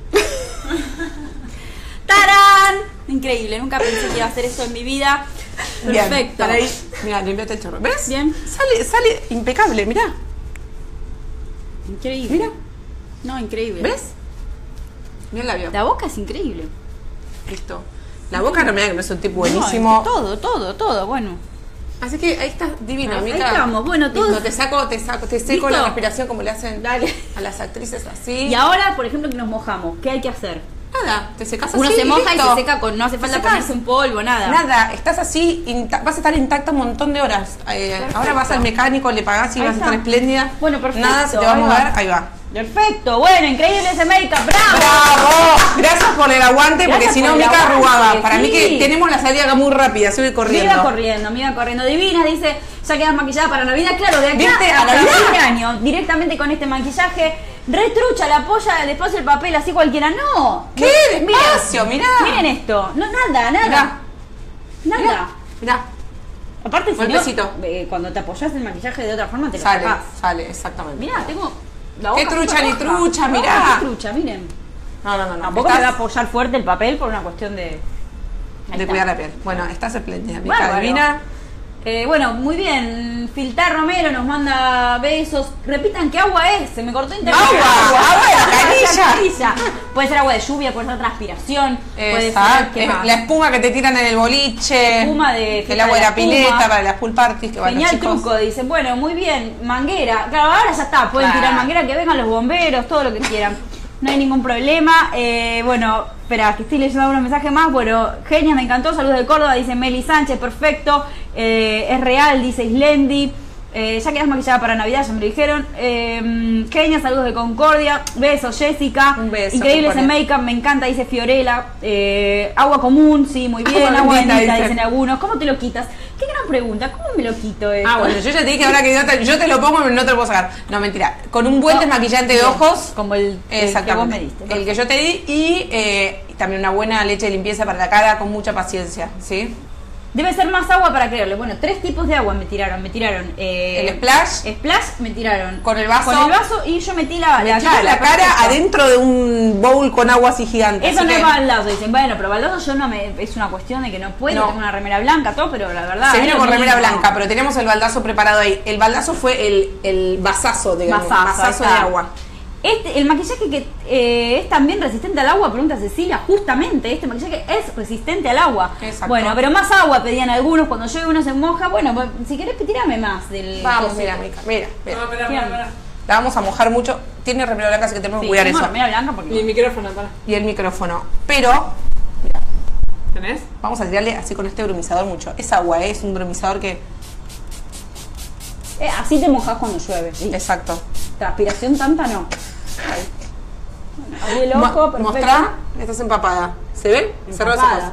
¡Tarán! Increíble, nunca pensé que iba a hacer eso en mi vida. Bien, Perfecto. para ahí. Mira, limpiate el chorro. ¿Ves? Bien. Sale, sale impecable, mirá. Increíble. Mira. No, increíble. ¿Ves? Mira el labio. La boca es increíble. Listo. La boca no me da que no es un tip No, buenísimo. es que todo, todo, todo, bueno. Así que ahí está divino, Ahí Mica. estamos, bueno, todo- Listo, te saco, te saco, te seco ¿Listo? la respiración como le hacen Dale. a las actrices así. Y ahora, por ejemplo, que nos mojamos, ¿qué hay que hacer? Nada, te secas Uno así. se moja y listo. se seca con, no hace Te falta secas. ponerse un polvo, nada. Nada, estás así, inta- vas a estar intacta un montón de horas. Eh, Perfecto. ahora vas al mecánico, le pagás y Ahí vas a estar está. espléndida. Bueno, perfecto, Nada se te va a ahí mover, va. ahí va. Perfecto, bueno, increíble ese make-up, ¡bravo! ¡Bravo! Gracias por el aguante, porque Gracias si no por el Mica aguante, arrugaba. Para sí. mí que tenemos la salida acá muy rápida, sube Me corriendo. iba corriendo, me iba corriendo. Divina, dice, ya quedas maquillada para Navidad. Claro, de acá ¿Viste? a A Navidad. fin de año, directamente con este maquillaje. Retrucha la polla, despacio el papel, así cualquiera. No. ¿Qué? Miren, Despacio, mirá. Miren esto. No, nada, nada. Mirá. Nada. Mirá, Aparte, si no, Golpecito. eh, cuando te apoyas el maquillaje de otra forma, te lo sale, sacás. sale, exactamente. Mirá, tengo la boca Qué trucha súper ni roja. trucha, No, mirá. qué trucha, miren. No, no, no, no. Tampoco Estás me va a apoyar fuerte el papel por una cuestión de... Ahí de está. cuidar la piel. Bueno, estás espléndida, Mica, Bárbaro. divina. Eh, bueno, muy bien. Filtar Romero nos manda besos. Repitan qué agua es. Se me cortó internet. ¡Agua! ¡Agua de la canilla! sea, puede ser agua de lluvia, puede ser transpiración, puede Exacto. ser ¿qué Es más? la espuma que te tiran en el boliche. Espuma de el fiesta agua de de la la pileta espuma. para las pool parties que van los Genial chicos. truco, dicen, bueno, muy bien, manguera, claro, ahora ya está, pueden Claro. tirar manguera, que vengan los bomberos, todo lo que quieran, no hay ningún problema. Eh, bueno, espera, que estoy leyendo algunos mensajes más. Bueno, genia, me encantó, saludos de Córdoba, dice Meli Sánchez, perfecto. Eh, es real, dice Islendi. Eh, ya quedas maquillada para Navidad, ya me lo dijeron. Eh, genia, saludos de Concordia. Besos, Jessica. Un beso, Increíbles en Concordia. make-up, me encanta, dice Fiorella. Eh, agua común, sí, muy bien. Agua Agua bendita, bendita, dicen. dicen algunos. ¿Cómo te lo quitas? Qué gran pregunta, ¿cómo me lo quito esto? Ah, bueno, yo ya te dije ahora que yo te, yo te lo pongo, pero no te lo puedo sacar. No, mentira. Con un buen No, desmaquillante de bien, ojos. como el, el que Exactamente. vos me diste. El que yo te di y eh, también una buena leche de limpieza para la cara con mucha paciencia, ¿sí? Debe ser más agua para creerle. Bueno, tres tipos de agua me tiraron. Me tiraron eh, El splash. Splash me tiraron Con el vaso. Con el vaso y yo metí la, la, Claro, la cara perfecto. adentro de un bowl con agua así gigante. Eso así no que es baldazo, dicen, bueno, pero baldazo yo no me, es una cuestión de que no puedo, No. tengo una remera blanca, todo, pero la verdad. se es vino lo con remera mismo. blanca, pero tenemos el baldazo preparado ahí. El baldazo fue el, el vasazo, digamos. Vasazo, vasazo ahí de está. agua. Este, el maquillaje que eh, es también resistente al agua, pregunta Cecilia, justamente este maquillaje es resistente al agua. Exacto. Bueno, pero más agua pedían algunos, cuando llueve uno se moja, bueno, pues, si querés tirame más del... Vamos, coso. mira, Mica, mira, mira. No, espera, Bien. espera, espera. La vamos a mojar mucho. Tiene remera blanca, así que tenemos Sí, que cuidar tengo eso. remera blanca Y el porque... micrófono, para. Y el micrófono. Pero, mira, ¿Tenés? vamos a tirarle así con este brumizador mucho. Es agua, ¿eh? Es un brumizador que... Eh, así te mojas cuando llueve. Sí. Exacto. Transpiración tanta no. Abrí el Mo- ojo, perfecto. Mostrá, estás empapada. ¿Se ve? Cerrá los ojos. Empapada.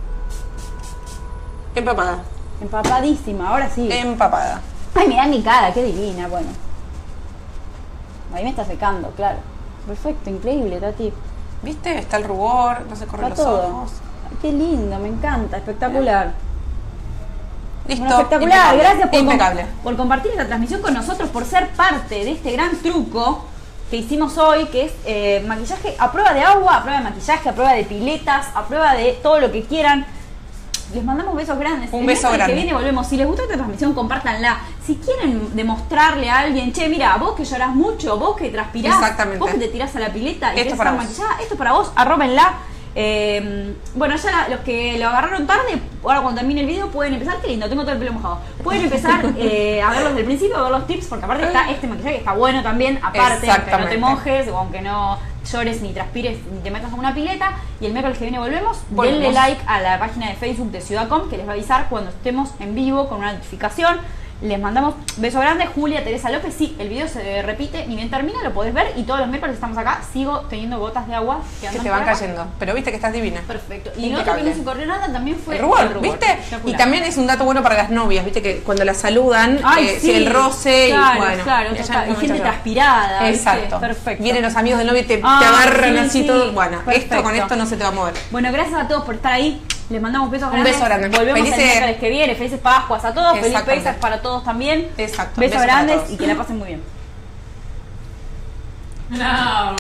Empapada. Empapadísima, ahora sí. Empapada. Ay, mirá mi cara, qué divina, bueno. Ahí me está secando, claro. Perfecto, increíble, Tati. ¿Viste? Está el rubor, no se corren Está los todo. ojos. Ay, qué lindo, me encanta, espectacular. Listo. Bueno, espectacular, impecable, gracias por, com- impecable. por compartir esta transmisión con nosotros, por ser parte de este gran truco que hicimos hoy, que es eh, maquillaje a prueba de agua, a prueba de maquillaje, a prueba de piletas, a prueba de todo lo que quieran. Les mandamos besos grandes. Un El beso miércoles grande. que viene volvemos. Si les gustó esta transmisión, compártanla. Si quieren demostrarle a alguien, che, mira, vos que llorás mucho, vos que transpirás, Exactamente. vos que te tirás a la pileta y Esto querés para estar vos. maquillada, esto es para vos, arróbenla. Eh, bueno, ya los que lo agarraron tarde, ahora cuando termine el video pueden empezar, qué lindo, tengo todo el pelo mojado. Pueden empezar eh, a verlos desde el principio, a ver los tips, porque aparte está este maquillaje que está bueno también, aparte, aunque no te Exactamente. mojes o aunque no llores ni transpires ni te metas en una pileta. Y el miércoles que viene volvemos. Volvemos. Denle like a la página de Facebook de Ciudadcom, que les va a avisar cuando estemos en vivo con una notificación. Les mandamos beso grande. Julia Teresa López, sí, el video se repite, ni bien termina, lo podés ver. Y todos los miércoles estamos acá, sigo teniendo gotas de agua que, Que andan te por van acá. cayendo. Pero viste que estás divina. Perfecto. Y lo otro que Impecable. no se corrió nada también fue El rubor, ¿viste? Espectacular. Y también es un dato bueno para las novias, ¿viste? Que cuando las saludan, Ay, eh, sí. si el roce Claro, y bueno. claro, ella total. no Y me gente echa- transpirada, ¿viste? Exacto. Perfecto. Vienen los amigos del novio y te, te Ah, agarran sí, así sí. todo. Bueno, esto Perfecto. con esto no se te va a mover. Bueno, gracias a todos por estar ahí. Les mandamos besos Un grandes. beso grande. Volvemos Felices- el miércoles que viene. Felices Pascuas a todos. Feliz Exactamente. Pesas para todos también. Exacto. Besos Besos para grandes todos. y que la pasen muy bien. No.